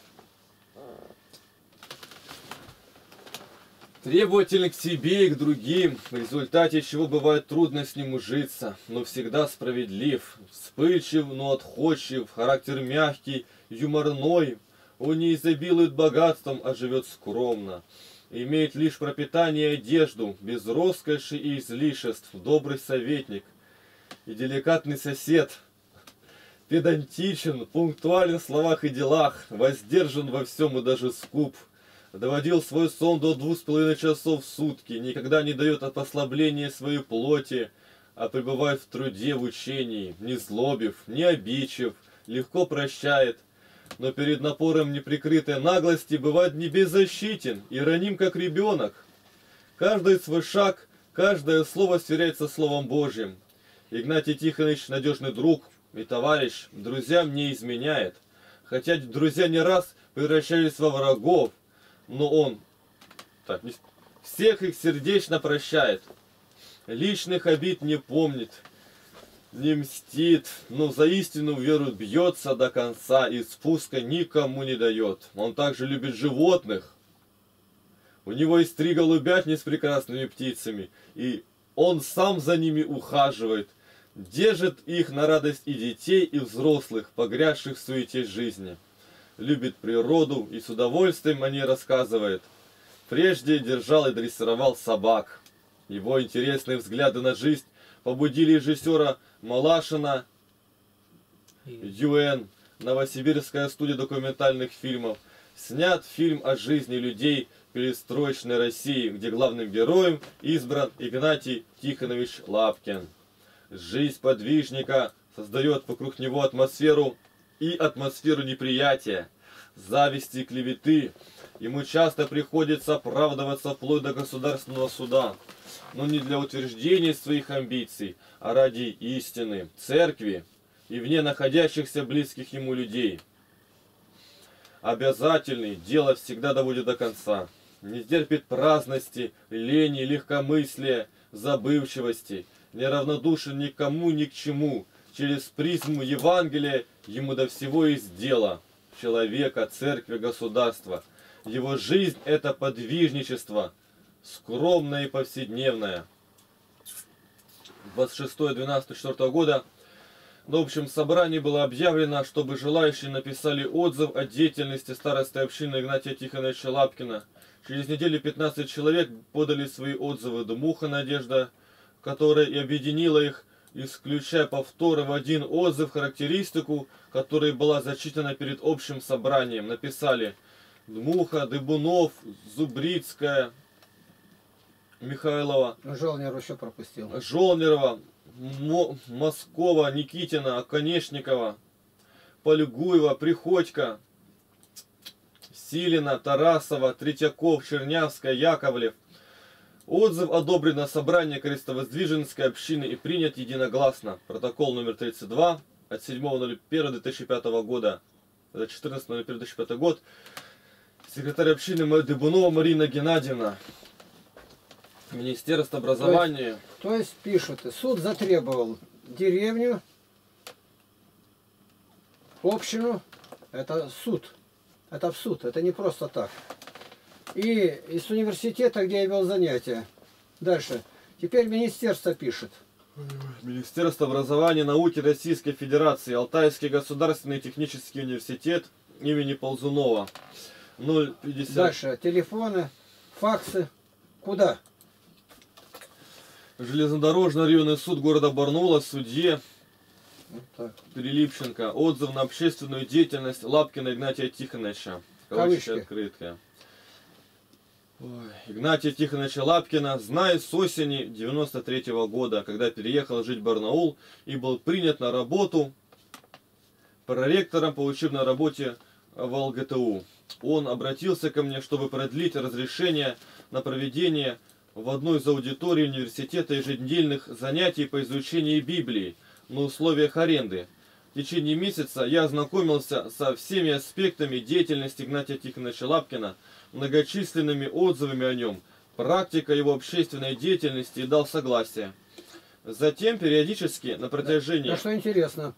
Требователен к себе и к другим, в результате чего бывает трудно с ним ужиться, но всегда справедлив, вспыльчив, но отходчив, характер мягкий, юморной, он не изобилует богатством, а живет скромно. Имеет лишь пропитание и одежду, без роскоши и излишеств, добрый советник и деликатный сосед, педантичен, пунктуален в словах и делах, воздержан во всем и даже скуп, доводил свой сон до 2,5 часов в сутки, никогда не дает от послабления своей плоти, а пребывает в труде, в учении, не злобив, не обидчив, легко прощает, но перед напором неприкрытой наглости бывает не беззащитен и раним, как ребенок. Каждый свой шаг, каждое слово сверяется с Словом Божьим. Игнатий Тихонович надежный друг и товарищ, друзьям не изменяет. Хотя друзья не раз превращались во врагов, но он всех их сердечно прощает. Личных обид не помнит, не мстит, но за истинную веру бьется до конца и спуска никому не дает. Он также любит животных. У него есть 3 голубятни с прекрасными птицами, и он сам за ними ухаживает, держит их на радость и детей, и взрослых, погрязших в суете жизни. Любит природу и с удовольствием о ней рассказывает. Прежде держал и дрессировал собак. Его интересные взгляды на жизнь побудили режиссера Малашина ЮН, Новосибирская студия документальных фильмов. Снят фильм о жизни людей перестроечной России, где главным героем избран Игнатий Тихонович Лапкин. Жизнь подвижника создает вокруг него атмосферу неприятия, зависти и клеветы. Ему часто приходится оправдываться вплоть до государственного суда, но не для утверждения своих амбиций, а ради истины, церкви и вне находящихся близких ему людей. Обязательный, дело всегда доводит до конца. Не терпит праздности, лени, легкомыслия, забывчивости, неравнодушен никому, ни к чему, через призму Евангелия ему до всего есть дело. Человека, церкви, государства. Его жизнь – это подвижничество, скромное и повседневное. 26.12.4 года на общем собрании было объявлено, чтобы желающие написали отзыв о деятельности старосты общины Игнатия Тихоновича Лапкина. Через неделю 15 человек подали свои отзывы. Дмуха Надежда, которая и объединила их, исключая повторы в один отзыв, характеристику, которая была зачитана перед общим собранием. Написали Дмуха, Дыбунов, Зубрицкая, Михайлова, Жолнер еще пропустил. Жолнерова, Москова, Никитина, Оконечникова, Полюгуева, Приходько, Силина, Тарасова, Третьяков, Чернявская, Яковлев. Отзыв одобрен на собрании Крестовоздвиженской общины и принят единогласно. Протокол номер 32 от 7.01.2005 года. Это 14.01.2005 год. Секретарь общины Дыбунова Марина Геннадьевна. Министерство образования. То есть пишут, суд затребовал деревню, общину, это суд, это в суд, это не просто так. И из университета, где я вел занятия. Дальше. Теперь министерство пишет. Министерство образования и науки Российской Федерации, Алтайский государственный технический университет имени Ползунова. 050. Дальше. Телефоны, факсы. Куда? Железнодорожный районный суд города Барнаула, судье Вот так. Прилипченко. Отзыв на общественную деятельность Лапкина Игнатия Тихоновича. Кавычки открытые. Игнатия Тихоновича Лапкина знаю с осени 93-го года, когда переехал жить в Барнаул и был принят на работу проректором по учебной работе в ЛГТУ. Он обратился ко мне, чтобы продлить разрешение на проведение в одной из аудиторий университета еженедельных занятий по изучению Библии на условиях аренды. В течение месяца я ознакомился со всеми аспектами деятельности Игнатия Тихоновича Лапкина, многочисленными отзывами о нем, практикой его общественной деятельности и дал согласие. Затем периодически на протяжении... Да, что интересно,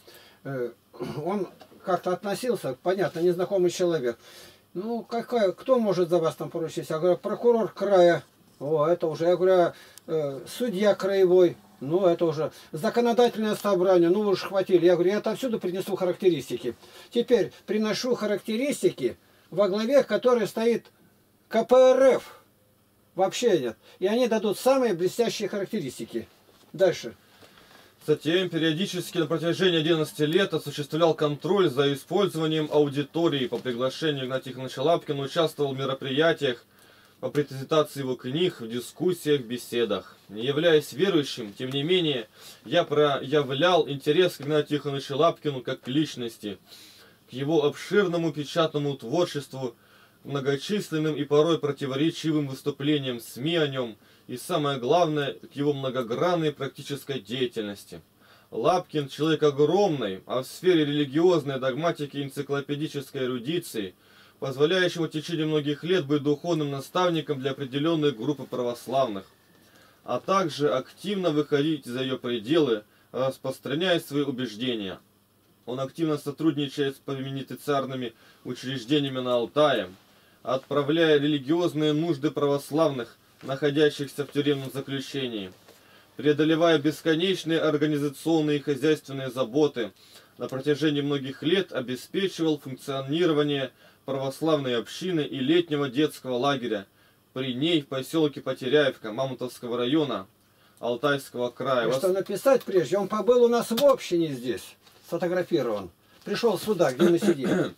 он как-то относился, понятно, незнакомый человек. Ну, кто может за вас там поручить? Я говорю, прокурор края. О, это уже, я говорю, судья краевой. Ну, это уже законодательное собрание, ну, вы уж хватили. Я говорю, я отовсюду принесу характеристики. Теперь приношу характеристики, во главе которой стоит КПРФ. Вообще нет. И они дадут самые блестящие характеристики. Дальше. Затем периодически на протяжении 11 лет осуществлял контроль за использованием аудитории. По приглашению Игнатия Тихоновича Лапкина участвовал в мероприятиях по презентации его книг, в дискуссиях, беседах. Не являясь верующим, тем не менее, я проявлял интерес к Игнатию Тихоновичу Лапкину как к личности, к его обширному печатному творчеству, многочисленным и порой противоречивым выступлениям СМИ о нем, и самое главное, к его многогранной практической деятельности. Лапкин – человек огромный, а в сфере религиозной догматики и энциклопедической эрудиции, позволяющему в течение многих лет быть духовным наставником для определенной группы православных, а также активно выходить за ее пределы, распространяя свои убеждения. Он активно сотрудничает с пенитенциарными учреждениями на Алтае, отправляя религиозные нужды православных, находящихся в тюремном заключении, преодолевая бесконечные организационные и хозяйственные заботы, на протяжении многих лет обеспечивал функционирование православной общины и летнего детского лагеря при ней в поселке Потеряевка Мамонтовского района Алтайского края. И что написать прежде? Он побыл у нас в общине здесь, сфотографирован. Пришел сюда, где мы сидим.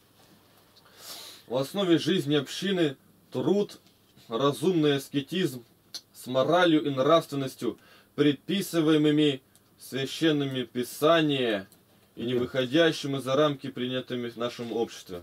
В основе жизни общины труд, разумный аскетизм с моралью и нравственностью, предписываемыми священными писания и не выходящими за рамки, принятыми в нашем обществе.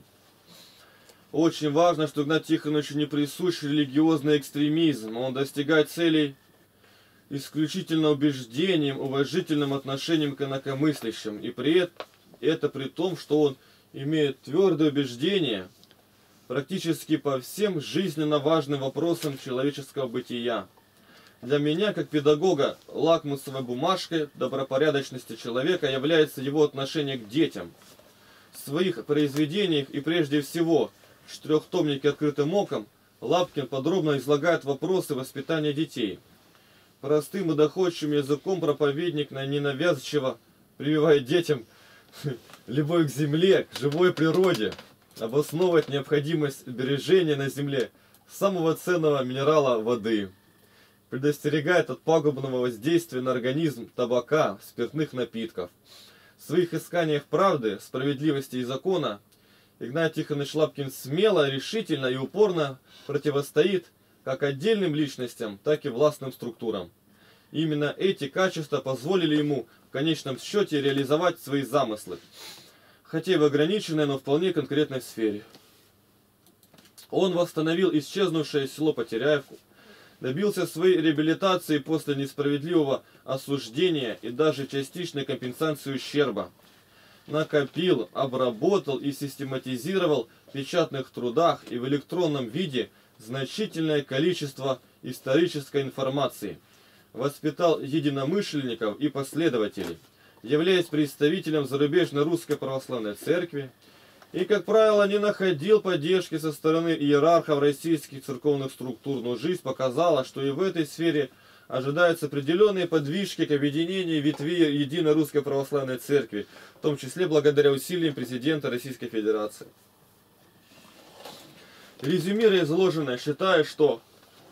Очень важно, что Игнатию Тихоновичу не присущ религиозный экстремизм. Он достигает целей исключительно убеждением, уважительным отношением к инакомыслящим. И это при том, что он имеет твердое убеждение практически по всем жизненно важным вопросам человеческого бытия. Для меня, как педагога, лакмусовой бумажкой добропорядочности человека является его отношение к детям. В своих произведениях и прежде всего в четырехтомнике «Открытым оком» Лапкин подробно излагает вопросы воспитания детей. Простым и доходчивым языком проповедник ненавязчиво прививает детям любовь к земле, к живой природе, обосновывает необходимость бережения на земле самого ценного минерала воды, предостерегает от пагубного воздействия на организм табака, спиртных напитков. В своих исканиях правды, справедливости и закона Игнатий Тихонович Лапкин смело, решительно и упорно противостоит как отдельным личностям, так и властным структурам. Именно эти качества позволили ему в конечном счете реализовать свои замыслы, хотя и в ограниченной, но вполне конкретной сфере. Он восстановил исчезнувшее село Потеряевку, добился своей реабилитации после несправедливого осуждения и даже частичной компенсации ущерба. Накопил, обработал и систематизировал в печатных трудах и в электронном виде значительное количество исторической информации. Воспитал единомышленников и последователей, являясь представителем зарубежной русской православной церкви, и, как правило, не находил поддержки со стороны иерархов российских церковных структур, но жизнь показала, что и в этой сфере ожидаются определенные подвижки к объединению ветвей единой русской православной церкви, в том числе благодаря усилиям президента Российской Федерации. Резюмируя изложенное, считаю, что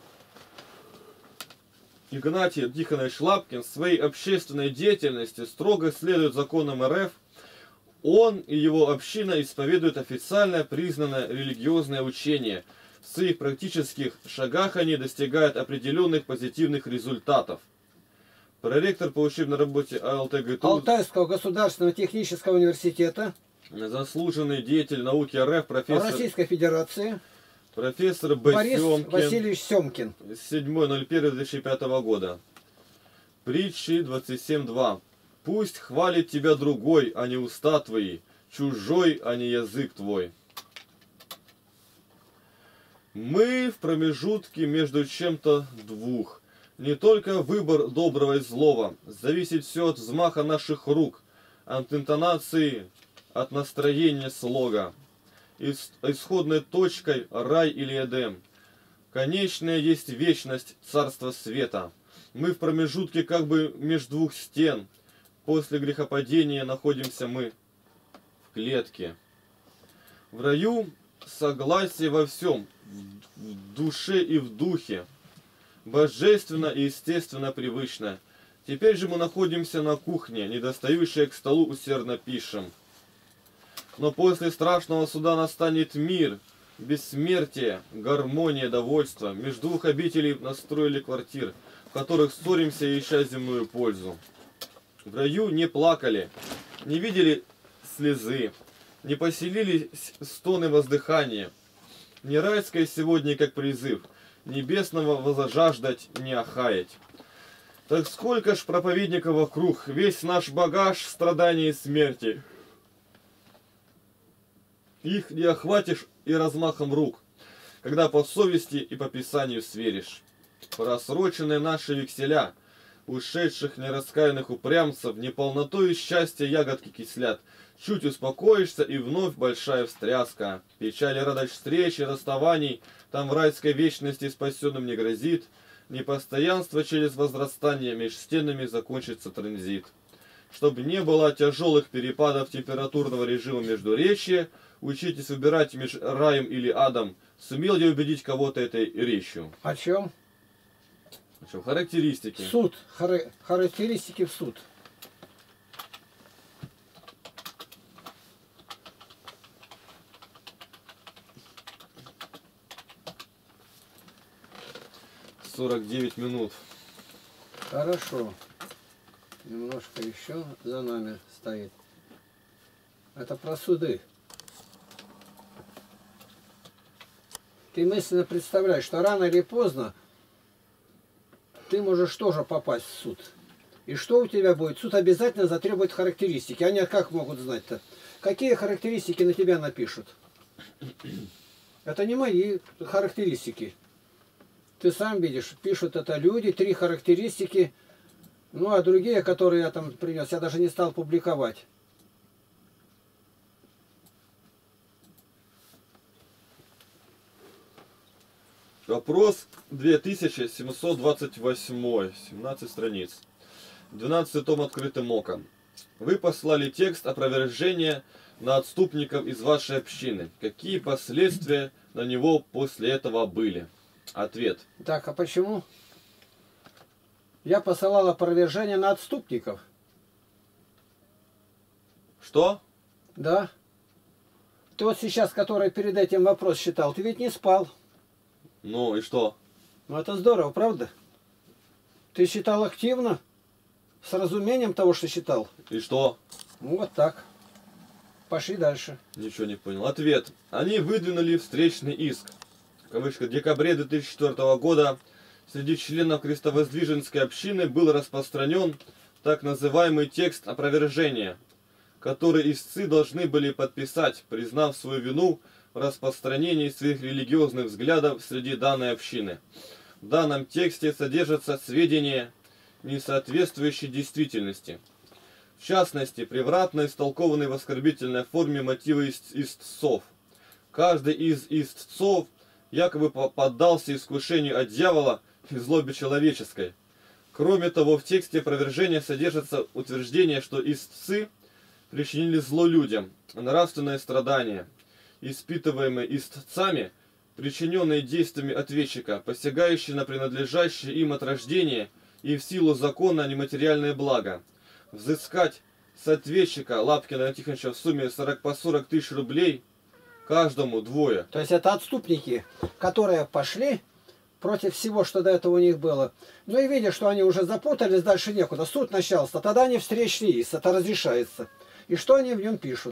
Игнатий Тихонович Лапкин в своей общественной деятельности строго следует законам РФ. Он и его община исповедуют официально признанное религиозное учение. В своих практических шагах они достигают определенных позитивных результатов. Проректор по учебной работе АЛТГТУ Алтайского государственного технического университета, заслуженный деятель науки РФ, профессор Российской Федерации, профессор Б. Борис Семкин, Васильевич Семкин. 7.01.2005 года. Притчи 27.2. Пусть хвалит тебя другой, а не уста твои, чужой, а не язык твой. Мы в промежутке между чем-то двух. Не только выбор доброго и злого, зависит все от взмаха наших рук, от интонации, от настроения слога. Исходной точкой рай или Эдем. Конечная есть вечность царства света. Мы в промежутке как бы между двух стен. После грехопадения находимся мы в клетке. В раю согласие во всем, в душе и в духе. Божественно и естественно привычно. Теперь же мы находимся на кухне, недостающей к столу усердно пишем. Но после страшного суда настанет мир, бессмертие, гармония, довольство. Между двух обителей настроили квартир, в которых ссоримся, ища земную пользу. В раю не плакали, не видели слезы, не поселились стоны воздыхания. Не райское сегодня как призыв, небесного возжаждать не охаять. Так сколько ж проповедников вокруг, весь наш багаж страданий и смерти. Их не охватишь и размахом рук, когда по совести и по Писанию сверишь. Просроченные наши векселя, ушедших нераскаянных упрямцев, неполнотой счастья ягодки кислят. Чуть успокоишься, и вновь большая встряска. Печаль и радость встречи, расставаний, там в райской вечности спасенным не грозит. Непостоянство через возрастание меж стенами закончится транзит. Чтобы не было тяжелых перепадов температурного режима междуречия, учитесь выбирать между раем или адом. Сумел я убедить кого-то этой речью? О чем? О чем? Характеристики. Суд. Характеристики в суд. — 49 минут. Хорошо. Немножко еще за нами стоит. Это про суды. Ты мысленно представляешь, что рано или поздно ты можешь тоже попасть в суд. И что у тебя будет? Суд обязательно затребует характеристики. Они как могут знать-то? Какие характеристики на тебя напишут? Это не мои характеристики. Ты сам видишь, пишут это люди, 3 характеристики. Ну, а другие, которые я там принес, я даже не стал публиковать. Вопрос 2728, 17 страниц. 12 том открытым оком. Вы послали текст опровержения на отступников из вашей общины. Какие последствия на него после этого были? Ответ. Так, а почему? Я посылал опровержение на отступников. Что? Да. Ты вот сейчас, который перед этим вопрос считал, ты ведь не спал. Ну и что? Ну это здорово, правда? Ты считал активно, с разумением того, что считал. И что? Ну вот так. Пошли дальше. Ничего не понял. Ответ. Они выдвинули встречный иск. В кавычках, в декабре 2004 года среди членов крестовоздвиженской общины был распространен так называемый текст опровержения, который истцы должны были подписать, признав свою вину в распространении своих религиозных взглядов среди данной общины. В данном тексте содержатся сведения, не соответствующие действительности. В частности, превратно истолкованы в оскорбительной форме мотивы истцов. Каждый из истцов якобы поддался искушению от дьявола и злобе человеческой. Кроме того, в тексте опровержения содержится утверждение, что истцы причинили зло людям, нравственное страдание, испытываемые истцами, причиненные действиями ответчика, посягающие на принадлежащие им от рождения и в силу закона нематериальное благо. Взыскать с ответчика Лапкина Тихоновича в сумме по 40 тысяч рублей каждому двое. То есть это отступники, которые пошли против всего, что до этого у них было. Ну и видя, что они уже запутались, дальше некуда. Суд начался, тогда они встречный иск, это разрешается. И что они в нем пишут?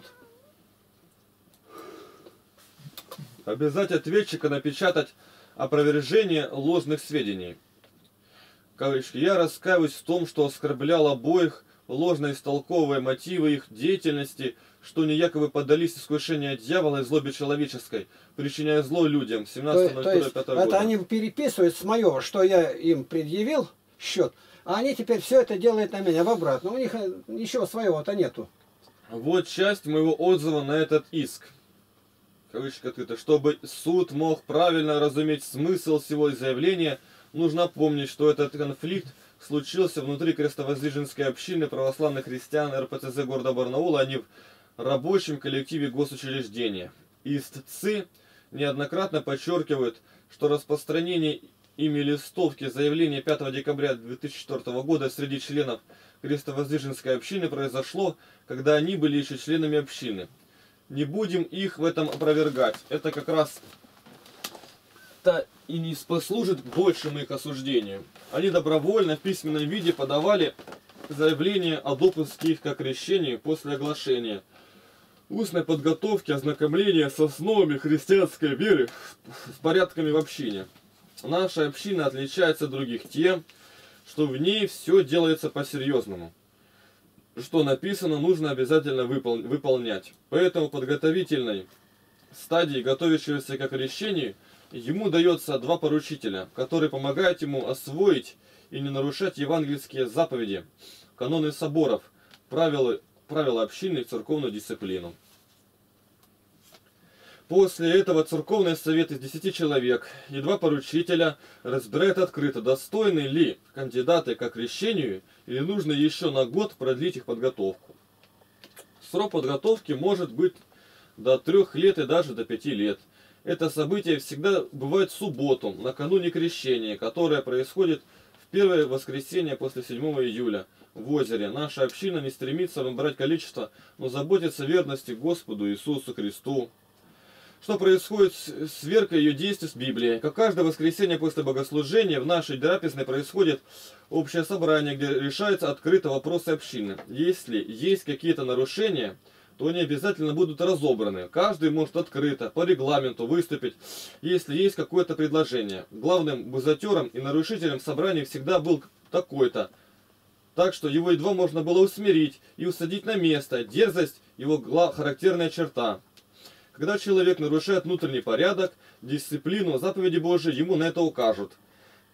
Обязать ответчика напечатать опровержение ложных сведений. Кавычки. Я раскаиваюсь в том, что оскорблял обоих, ложно истолковывая мотивы их деятельности, что они якобы поддались искушению дьявола и злобе человеческой, причиняя зло людям. 17.02.5 года. Это они переписывают с моего, что я им предъявил счет, а они теперь все это делают на меня в обратно. У них ничего своего-то нету. Вот часть моего отзыва на этот иск. Кавычка открыта. Чтобы суд мог правильно разуметь смысл всего заявления, нужно помнить, что этот конфликт случился внутри крестовоздвиженской общины православных христиан РПЦЗ города Барнаула, а не в рабочем коллективе госучреждения. Истцы неоднократно подчеркивают, что распространение ими листовки заявления 5 декабря 2004 года среди членов крестовоздвиженской общины произошло, когда они были еще членами общины. Не будем их в этом опровергать. Это как раз и не послужит к большему их осуждению. Они добровольно в письменном виде подавали заявление о допуске их к крещению после оглашения, устной подготовки, ознакомления с основами христианской веры, с порядками в общине. Наша община отличается от других тем, что в ней все делается по-серьезному. Что написано, нужно обязательно выполнять. Поэтому в подготовительной стадии, готовящегося к крещению, ему дается 2 поручителя, которые помогают ему освоить и не нарушать евангельские заповеди, каноны соборов, правила общины и церковную дисциплину. После этого церковный совет из 10 человек и 2 поручителя разбирает открыто, достойны ли кандидаты к крещению или нужно еще на год продлить их подготовку. Срок подготовки может быть до 3 лет и даже до 5 лет. Это событие всегда бывает в субботу, накануне крещения, которое происходит в первое воскресенье после 7 июля в озере. Наша община не стремится набрать количество, но заботится о верности Господу Иисусу Христу. Что происходит с веркой ее действий с Библией? Как каждое воскресенье после богослужения в нашей трапезной происходит общее собрание, где решаются открыто вопросы общины. Если есть какие-то нарушения, то они обязательно будут разобраны. Каждый может открыто, по регламенту выступить, если есть какое-то предложение. Главным бузатером и нарушителем собрания всегда был такой-то. Так что его едва можно было усмирить и усадить на место. Дерзость – его характерная черта. Когда человек нарушает внутренний порядок, дисциплину, заповеди Божьи, ему на это укажут.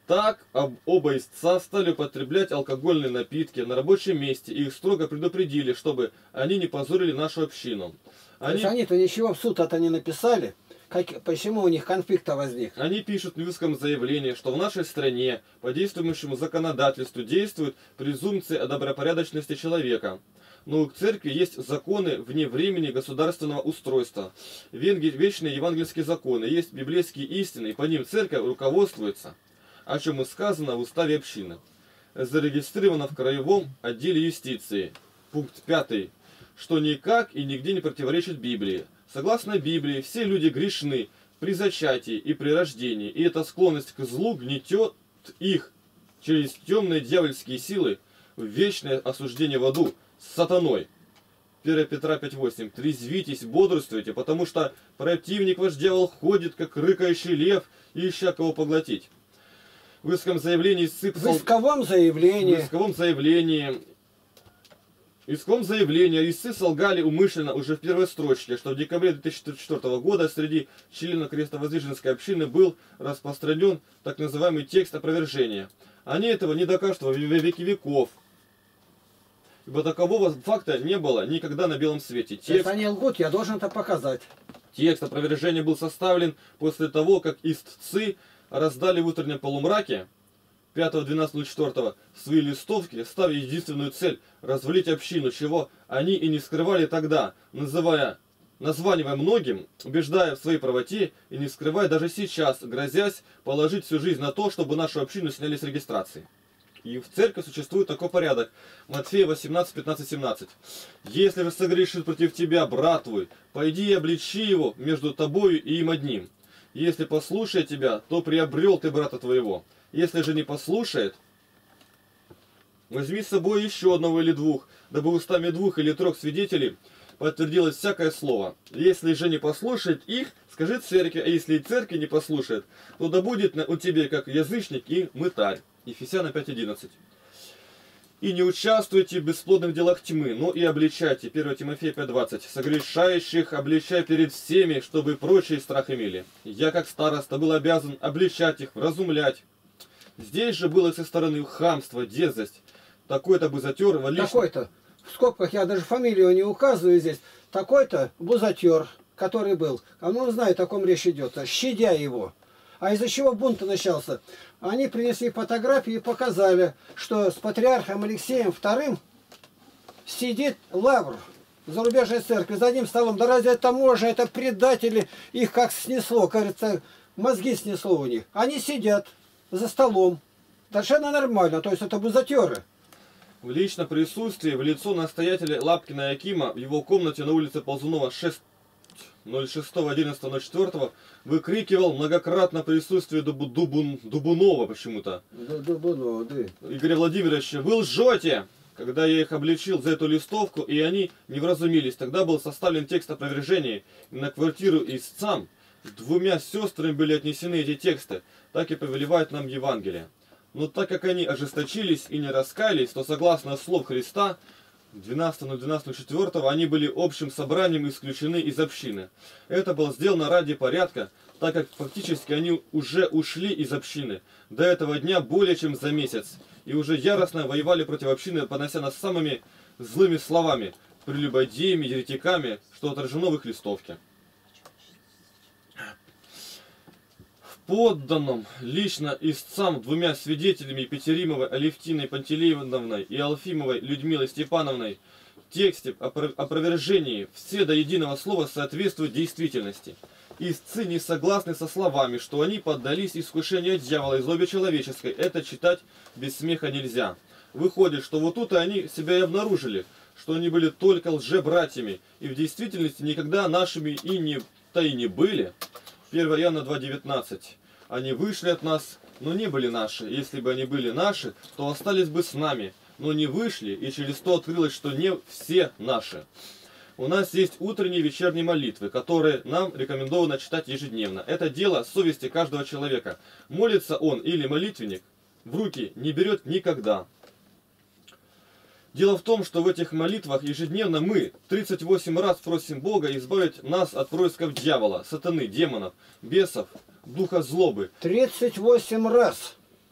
Так оба истца стали употреблять алкогольные напитки на рабочем месте, и их строго предупредили, чтобы они не позорили нашу общину. Они-то ничего в суд-то не написали. Почему у них конфликт-то возник? Они пишут в Ньюском заявлении, что в нашей стране по действующему законодательству действует презумпция о добропорядочности человека. Но у церкви есть законы вне времени государственного устройства, вечные евангельские законы, есть библейские истины, и по ним церковь руководствуется, о чем и сказано в уставе общины. Зарегистрировано в Краевом отделе юстиции. Пункт 5. Что никак и нигде не противоречит Библии. Согласно Библии, все люди грешны при зачатии и при рождении, и эта склонность к злу гнетет их через темные дьявольские силы в вечное осуждение в аду с сатаной. 1 Петра 5:8. Трезвитесь, бодрствуйте, потому что противник ваш дьявол ходит, как рыкающий лев, ища кого поглотить. В исковом заявлении истцы солгали умышленно уже в первой строчке, что в декабре 2004 года среди членов крестовоздвиженской общины был распространен так называемый текст опровержения. Они этого не докажут во веки веков, ибо такового факта не было никогда на белом свете. Если они лгут, я должен это показать. Текст опровержения был составлен после того, как истцы раздали в утреннем полумраке 5.12.04 свои листовки, ставя единственную цель – развалить общину, чего они и не скрывали тогда, названивая многим, убеждая в своей правоте и не скрывая даже сейчас, грозясь положить всю жизнь на то, чтобы нашу общину сняли с регистрации. И в церкви существует такой порядок. Матфея 18, 15, 17. «Если же согрешит против тебя брат твой, пойди и обличи его между тобою и им одним. Если послушает тебя, то приобрел ты брата твоего. Если же не послушает, возьми с собой еще одного или двух, дабы устами 2 или 3 свидетелей подтвердилось всякое слово. Если же не послушает их, скажи церкви, а если и церкви не послушает, то да будет у тебя как язычник и мытарь». Ефесянам 5:11. «И не участвуйте в бесплодных делах тьмы, но и обличайте». 1 Тимофея 5:20. «Согрешающих обличай перед всеми, чтобы прочие страх имели. Я, как староста, был обязан обличать их, вразумлять». Здесь же было со стороны хамство, дерзость. Такой-то бузатер лично... Такой-то. В скобках я даже фамилию не указываю здесь. Такой-то бузатер, который был. А ну он знает, о ком речь идет. Щадя его. А из-за чего бунт начался? Они принесли фотографии и показали, что с патриархом Алексеем II сидит Лавр, зарубежной церкви, за одним столом. Да разве это можно? Это предатели. Их как снесло, кажется, мозги снесло у них. Они сидят за столом. Совершенно нормально. То есть это бузатеры. В личном присутствии в лицо настоятеля Лапкина Якима в его комнате на улице Ползунова 06.11.04 выкрикивал многократно присутствие Дубунова почему-то. Дубунова, да. Игоря Владимировича: «Вы лжете!» Когда я их обличил за эту листовку, и они не вразумились, тогда был составлен текст опровержения, и на квартиру истцам 2 сестрами были отнесены эти тексты, так и повелевает нам Евангелие. Но так как они ожесточились и не раскаялись, то согласно слов Христа 12.12.04 они были общим собранием исключены из общины. Это было сделано ради порядка, так как фактически они уже ушли из общины до этого дня более чем за месяц, и уже яростно воевали против общины, понося нас самыми злыми словами, прелюбодеями, еретиками, что отражено в их листовке. Подданным лично истцам 2 свидетелями Екатеримовой, Алевтиной Пантелеевной и Алфимовой Людмилой Степановной в тексте опровержении все до единого слова соответствуют действительности. Истцы не согласны со словами, что они поддались искушению дьявола и злобе человеческой. Это читать без смеха нельзя. Выходит, что вот тут они себя и обнаружили, что они были только лжебратьями, и в действительности никогда нашими и не были. 1 Иоанна 2.19. Они вышли от нас, но не были наши. Если бы они были наши, то остались бы с нами. Но не вышли, и через то открылось, что не все наши. У нас есть утренние и вечерние молитвы, которые нам рекомендовано читать ежедневно. Это дело совести каждого человека. Молится он или молитвенник в руки не берет никогда. Дело в том, что в этих молитвах ежедневно мы 38 раз просим Бога избавить нас от происков дьявола, сатаны, демонов, бесов, духа злобы. 38 раз.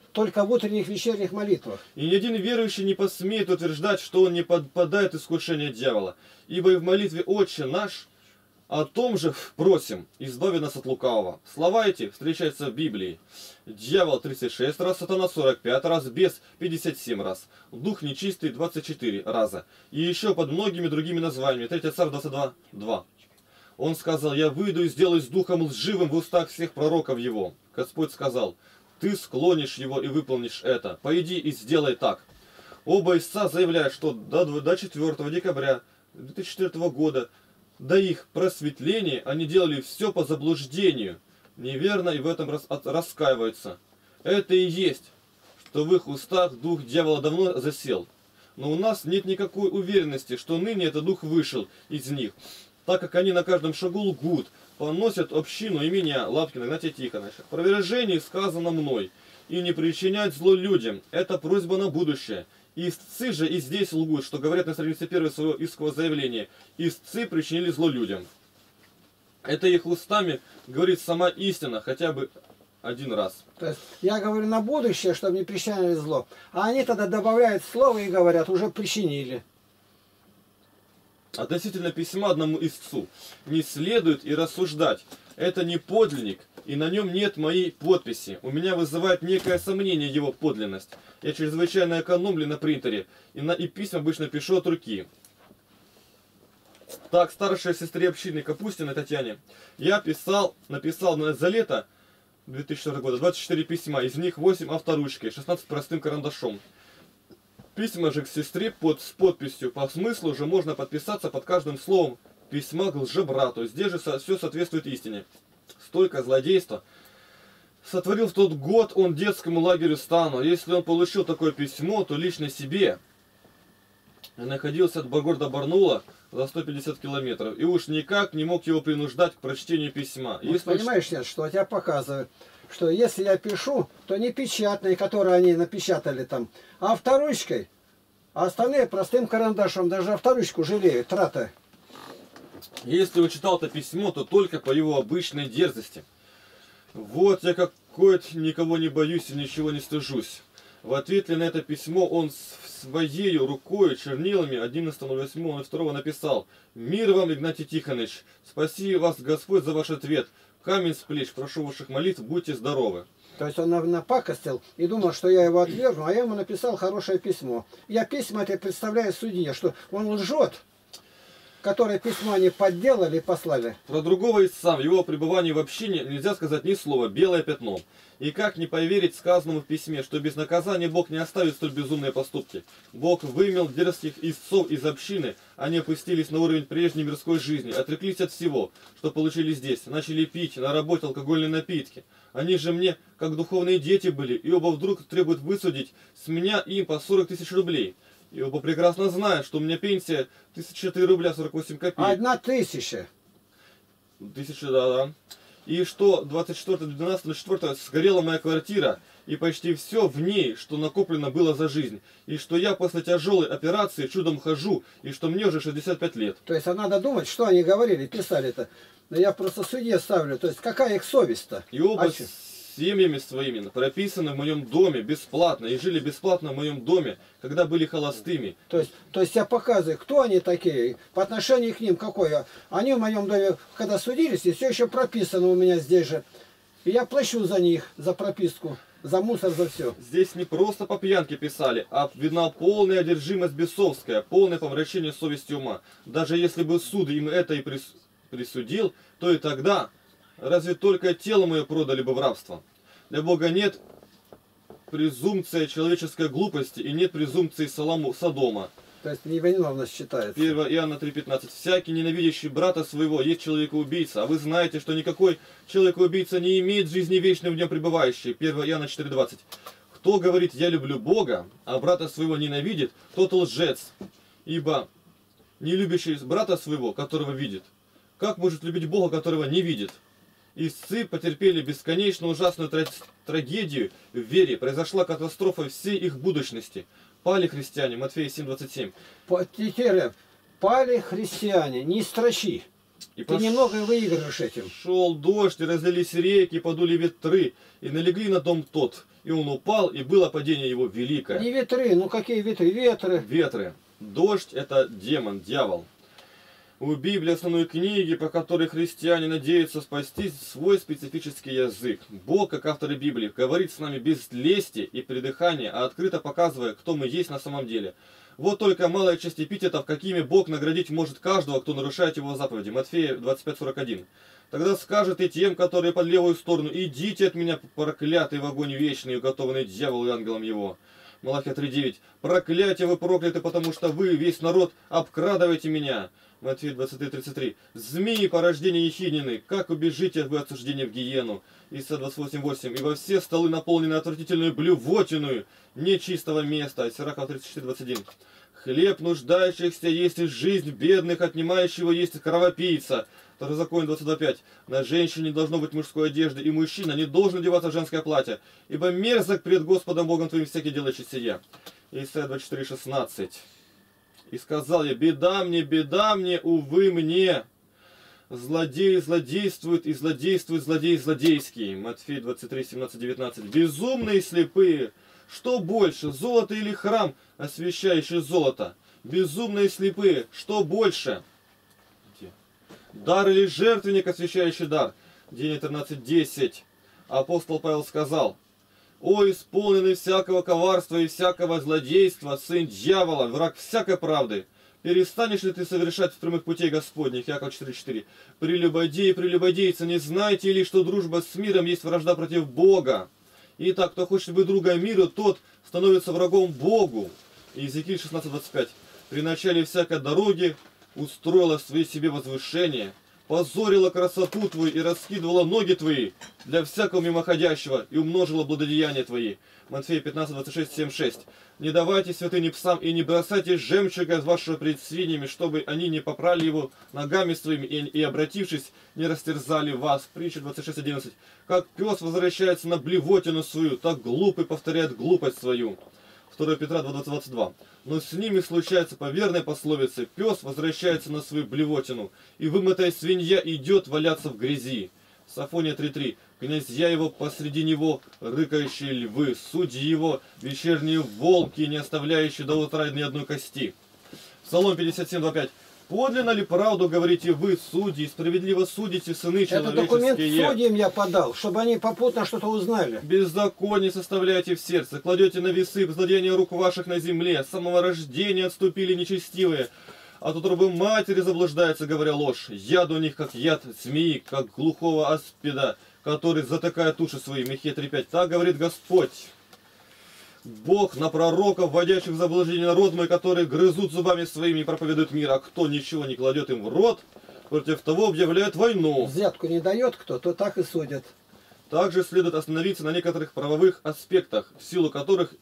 только в утренних вечерних молитвах. И ни один верующий не посмеет утверждать, что он не подпадает искушению дьявола. Ибо и в молитве «Отче наш» о том же просим, избави нас от лукавого. Слова эти встречаются в Библии. Дьявол 36 раз, сатана 45 раз, бес 57 раз, дух нечистый 24 раза. И еще под многими другими названиями. 3 Царь 22:2. Он сказал: «Я выйду и сделаю с духом лживым в устах всех пророков его». Господь сказал: «Ты склонишь его и выполнишь это. Пойди и сделай так». Оба истца заявляют, что до 4 декабря 2004 года, до их просветления, они делали все по заблуждению. Неверно, и в этом раскаиваются. Это и есть, что в их устах дух дьявола давно засел. Но у нас нет никакой уверенности, что ныне этот дух вышел из них, так как они на каждом шагу лгут, поносят общину и меня, Лапкина Игнатия Тихоновича. В опровержении сказано мной: «И не причинять зло людям». Это просьба на будущее. Истцы же и здесь лгут, что говорят на странице 1 своего искового заявления: истцы причинили зло людям. Это их устами говорит сама истина, хотя бы один раз. То есть я говорю на будущее, чтобы не причиняли зло. А они тогда добавляют слово и говорят: уже причинили. Относительно письма одному истцу: не следует и рассуждать. Это не подлинник, и на нем нет моей подписи. У меня вызывает некое сомнение его подлинность. Я чрезвычайно экономлю на принтере, и письма обычно пишу от руки. Так, старшей сестре общины Капустиной Татьяне я написал за лето 2004 года 24 письма, из них 8 авторучкой, 16 простым карандашом. Письма же к сестре с подписью по смыслу уже можно подписаться под каждым словом письма к лжебрату. Здесь же все соответствует истине. Столько злодейства сотворил в тот год он детскому лагерю Стану. Если он получил такое письмо, то лично себе находился от города Барнула за 150 километров. И уж никак не мог его принуждать к прочтению письма. Вот если понимаешь, нет, что я показываю, что если я пишу, то не печатные, которые они напечатали там, а авторучкой. А остальные простым карандашом, даже авторучку жалеют, трата. Если он читал это письмо, то только по его обычной дерзости. Вот я какой-то никого не боюсь и ничего не стыжусь. В ответ на это письмо он своей рукой, чернилами 11.08.02 написал: «Мир вам, Игнатий Тихонович, спаси вас Господь за ваш ответ. Камень с плеч, прошу ваших молитв, будьте здоровы». То есть он напакостил и думал, что я его отвергну, а я ему написал хорошее письмо. Я письма это представляю судье, что он лжет, которое письмо они подделали и послали. Про другого истца в его пребывании в общине нельзя сказать ни слова, белое пятно. И как не поверить сказанному в письме, что без наказания Бог не оставит столь безумные поступки? Бог вымел дерзких истцов из общины, они опустились на уровень прежней мирской жизни, отреклись от всего, что получили здесь, начали пить на работе алкогольные напитки. Они же мне, как духовные дети были, и оба вдруг требуют высудить с меня им по 40 тысяч рублей. И оба прекрасно знают, что у меня пенсия 1003 рубля 48 копеек. 1000. 1000, да. И что 24.12.04 сгорела моя квартира, и почти все в ней, что накоплено было за жизнь. И что я после тяжелой операции чудом хожу, и что мне уже 65 лет. То есть, а надо думать, что они говорили, писали-то. Но я просто судье ставлю. То есть, какая их совесть-то? И оба с семьями своими прописаны в моем доме бесплатно, и жили бесплатно в моем доме, когда были холостыми. То есть я показываю, кто они такие, по отношению к ним какое. Они в моем доме, когда судились, и все еще прописано у меня здесь же. И я плачу за них, за прописку, за мусор, за все. Здесь не просто по пьянке писали, а видна полная одержимость бесовская, полное помрачение совести ума. Даже если бы суд им это и присудил, то и тогда разве только тело мое продали бы в рабство. Для Бога нет презумпции человеческой глупости и нет презумпции Содома. То есть невиновность считается. 1 Иоанна 3,15. Всякий ненавидящий брата своего есть человекоубийца, а вы знаете, что никакой человекоубийца не имеет жизни вечной в нем пребывающей. 1 Иоанна 4,20. Кто говорит: я люблю Бога, а брата своего ненавидит, тот лжец. Ибо не любящий брата своего, которого видит, как может любить Бога, которого не видит? Истцы потерпели бесконечно ужасную трагедию в вере. Произошла катастрофа всей их будущности. Пали христиане. Матфея 7:27. Пали христиане, не строчи. Ты немного выигрываешь этим. Шел дождь, и разлились реки, и подули ветры, и налегли на дом тот. И он упал, и было падение его великое. Не ветры, ну какие ветры? Ветры. Ветры. Дождь — это демон, дьявол. У Библии, основной книги, по которой христиане надеются спасти, свой специфический язык. Бог, как автор Библии, говорит с нами без лести и придыхания, а открыто показывая, кто мы есть на самом деле. Вот только малая часть эпитетов, какими Бог наградить может каждого, кто нарушает его заповеди. Матфея 25:41. Тогда скажет и тем, которые под левую сторону: идите от меня, проклятые, в огонь вечный, уготованный дьяволу и ангелам его. Малахия 3:9. Проклятие, вы прокляты, потому что вы, весь народ, обкрадываете меня. Матфея 23:33. Змеи, порождение ехиднины, как убежите вы от суждения в гиену. Исайя 28:8. Ибо все столы наполнены отвратительную блювотиную, нечистого места. Сирахов 34:21. Хлеб нуждающихся есть и жизнь бедных, отнимающего есть кровопийца. Второзаконие 22:5. На женщине не должно быть мужской одежды, и мужчина не должен одеваться в женское платье, ибо мерзок пред Господом Богом твоим всякий делающий сия. Исайя 24:16. И сказал я: беда мне, увы мне. Злодей злодействует, и злодействует злодей злодейский. Матфея 23:17-19. Безумные и слепые. Что больше, золото или храм, освящающий золото? Безумные и слепые. Что больше? Дар или жертвенник, освящающий дар? Деяния 13:10. Апостол Павел сказал: «О, исполненный всякого коварства и всякого злодейства, сын дьявола, враг всякой правды, перестанешь ли ты совершать прямых путей Господних?» Иаков 4:4. «Прелюбодеи, прелюбодейцы, не знаете ли, что дружба с миром есть вражда против Бога? Итак, кто хочет быть другом миру, тот становится врагом Богу». Иезекииль 16:25. «При начале всякой дороги устроила свои себе возвышение, позорила красоту твою и раскидывала ноги твои для всякого мимоходящего, и умножила благодеяния твои». Матфея 15:26-7:6. «Не давайте святыни псам и не бросайте жемчуга из вашего пред свиньями, чтобы они не попрали его ногами своими и обратившись, не растерзали вас». Притча 26:11. «Как пес возвращается на блевотину свою, так глупый повторяет глупость свою». 2 Петра 2:22. «Но с ними случается по верной пословице: пес возвращается на свою блевотину, и вымытая свинья идет валяться в грязи». Сафония 3:3. «Князья его посреди него, рыкающие львы, судьи его, вечерние волки, не оставляющие до утра ни одной кости». Псалом 57:2:5. «Подлинно ли правду говорите вы, судьи, справедливо судите, сыны человеческие?» Это документ судьям я подал, чтобы они попутно что-то узнали. «Беззаконие составляете в сердце, кладете на весы злодеяния рук ваших на земле, с самого рождения отступили нечестивые. От утробы матери заблуждается, говоря ложь. Яд у них, как яд змеи, как глухого аспида, который затыкает уши свои». Михея 3:5. «Так говорит Господь Бог на пророков, вводящих в заблуждение народ мой, которые грызут зубами своими и проповедуют мир, а кто ничего не кладет им в рот, против того объявляет войну». Взятку не дает кто, то так и судят. Также следует остановиться на некоторых правовых аспектах, в силу которых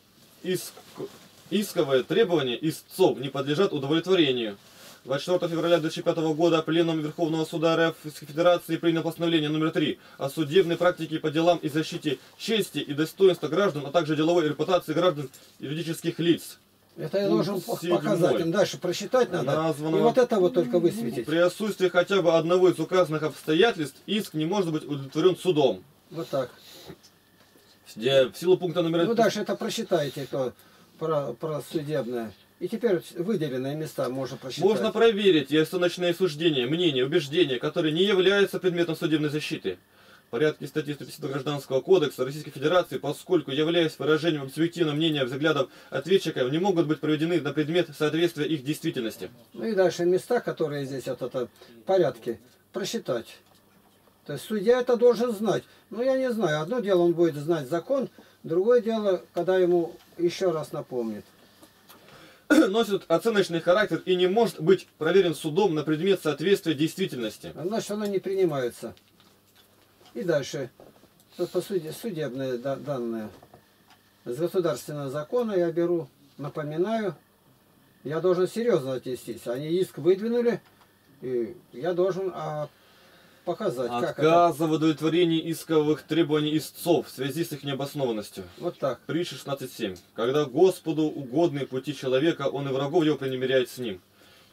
исковые требования истцов не подлежат удовлетворению. 24 февраля 2005 года Пленум Верховного Суда РФ Федерации принял постановление номер 3 о судебной практике по делам и защите чести и достоинства граждан, а также деловой репутации граждан и юридических лиц. Это я должен показать им. Дальше прочитать надо. Названного... И вот это вот только высветить. При отсутствии хотя бы одного из указанных обстоятельств иск не может быть удовлетворен судом. Вот так. В силу пункта номер... Ну дальше это прочитайте, кто про судебное. И теперь выделенные места можно прочитать. Можно проверить и оценочные суждения, мнения, убеждения, которые не являются предметом судебной защиты. В порядке статьи 150 Гражданского кодекса Российской Федерации, поскольку являясь выражением субъективного мнения взглядов ответчиков, не могут быть проведены на предмет соответствия их действительности. Ну и дальше места, которые здесь вот это порядки, прочитать. То есть судья это должен знать. Ну я не знаю, одно дело он будет знать закон, другое дело, когда ему еще раз напомнит. Носит оценочный характер и не может быть проверен судом на предмет соответствия действительности. Значит, оно не принимается. И дальше, по судебные данные. С государственного закона я беру, напоминаю, я должен серьезно отнестись. Они иск выдвинули, и я должен показать, как это. Отказ в удовлетворении исковых требований истцов в связи с их необоснованностью. Вот так. Притча 16:7. Когда Господу угодны пути человека, он и врагов его примиряет с ним.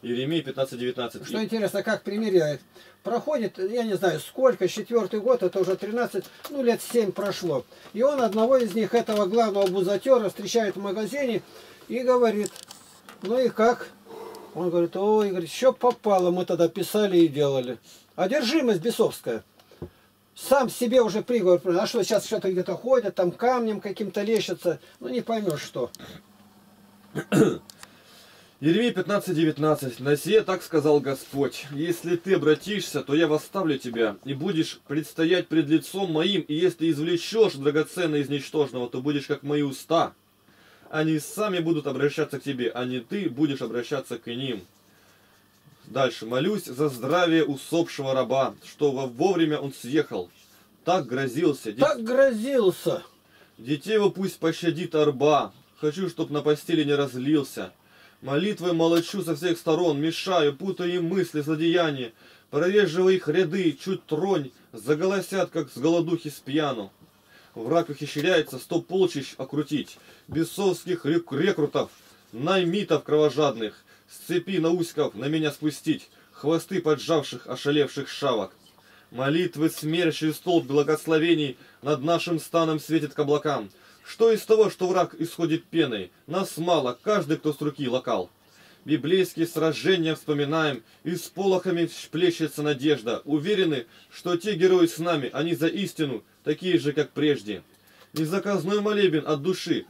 Иеремия 15:19. Что интересно, как примеряет. Проходит, я не знаю сколько, 4-й год, это уже 13, ну лет 7 прошло. И он одного из них, этого главного бузатера, встречает в магазине и говорит, ну и как? Он говорит, ой, говорит, что попало, мы тогда писали и делали. Одержимость бесовская. Сам себе уже приговор, а что сейчас что-то где-то ходят, там камнем каким-то лещатся, ну не поймешь что. Иеремия 15:19. На сие так сказал Господь: если ты обратишься, то я восставлю тебя, и будешь предстоять пред лицом моим, и если извлечешь драгоценное из ничтожного, то будешь как мои уста. Они сами будут обращаться к тебе, а не ты будешь обращаться к ним. Дальше. Молюсь за здравие усопшего раба, что вовремя он съехал. Так грозился. Так грозился. Детей его пусть пощадит арба. Хочу, чтоб на постели не разлился. Молитвой молочу со всех сторон, мешаю, путаю им мысли, злодеяния. Прореживая их ряды, чуть тронь, заголосят, как с голодухи с пьяну. Враг ухищряется 100 полчищ окрутить, бесовских рекрутов, наймитов кровожадных, с цепи науськов на меня спустить, хвосты поджавших, ошалевших шавок. Молитвы смерчи столб благословений над нашим станом светит к облакам. Что из того, что враг исходит пеной? Нас мало, каждый, кто с руки локал. Библейские сражения вспоминаем, и с полохами плещется надежда. Уверены, что те герои с нами, они за истину, такие же, как прежде. Незаказной молебен от души.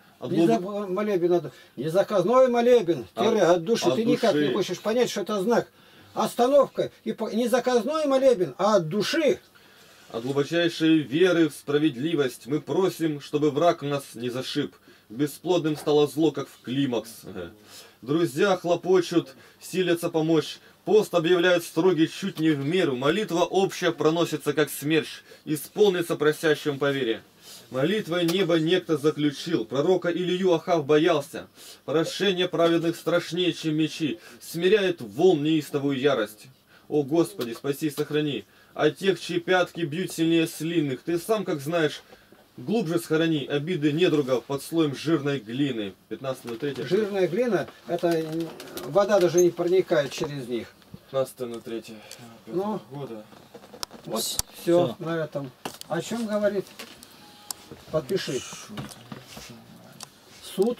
Незаказной молебен, от души. От Ты никак души. не хочешь понять, что это знак. Остановка. Не заказной молебен, а от души. От глубочайшей веры в справедливость мы просим, чтобы враг нас не зашиб. Бесплодным стало зло, как в климакс. Друзья хлопочут, силятся помочь. Пост объявляют строгий чуть не в меру. Молитва общая проносится, как смерч. Исполнится просящим по вере. Молитвой небо некто заключил. Пророка Илью Ахав боялся. Прошение праведных страшнее, чем мечи. Смиряет волн неистовую ярость. О Господи, спаси и сохрани. А тех, чьи пятки бьют сильнее слинных, ты сам, как знаешь, глубже схорони обиды недругов под слоем жирной глины. 15:3. Жирная глина, это вода даже не проникает через них. 15:3. Ну, года. вот все на этом. О чем говорит? Подпиши. Суд.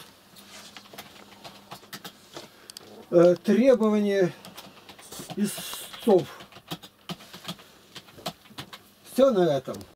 Требования истцов. Все на этом.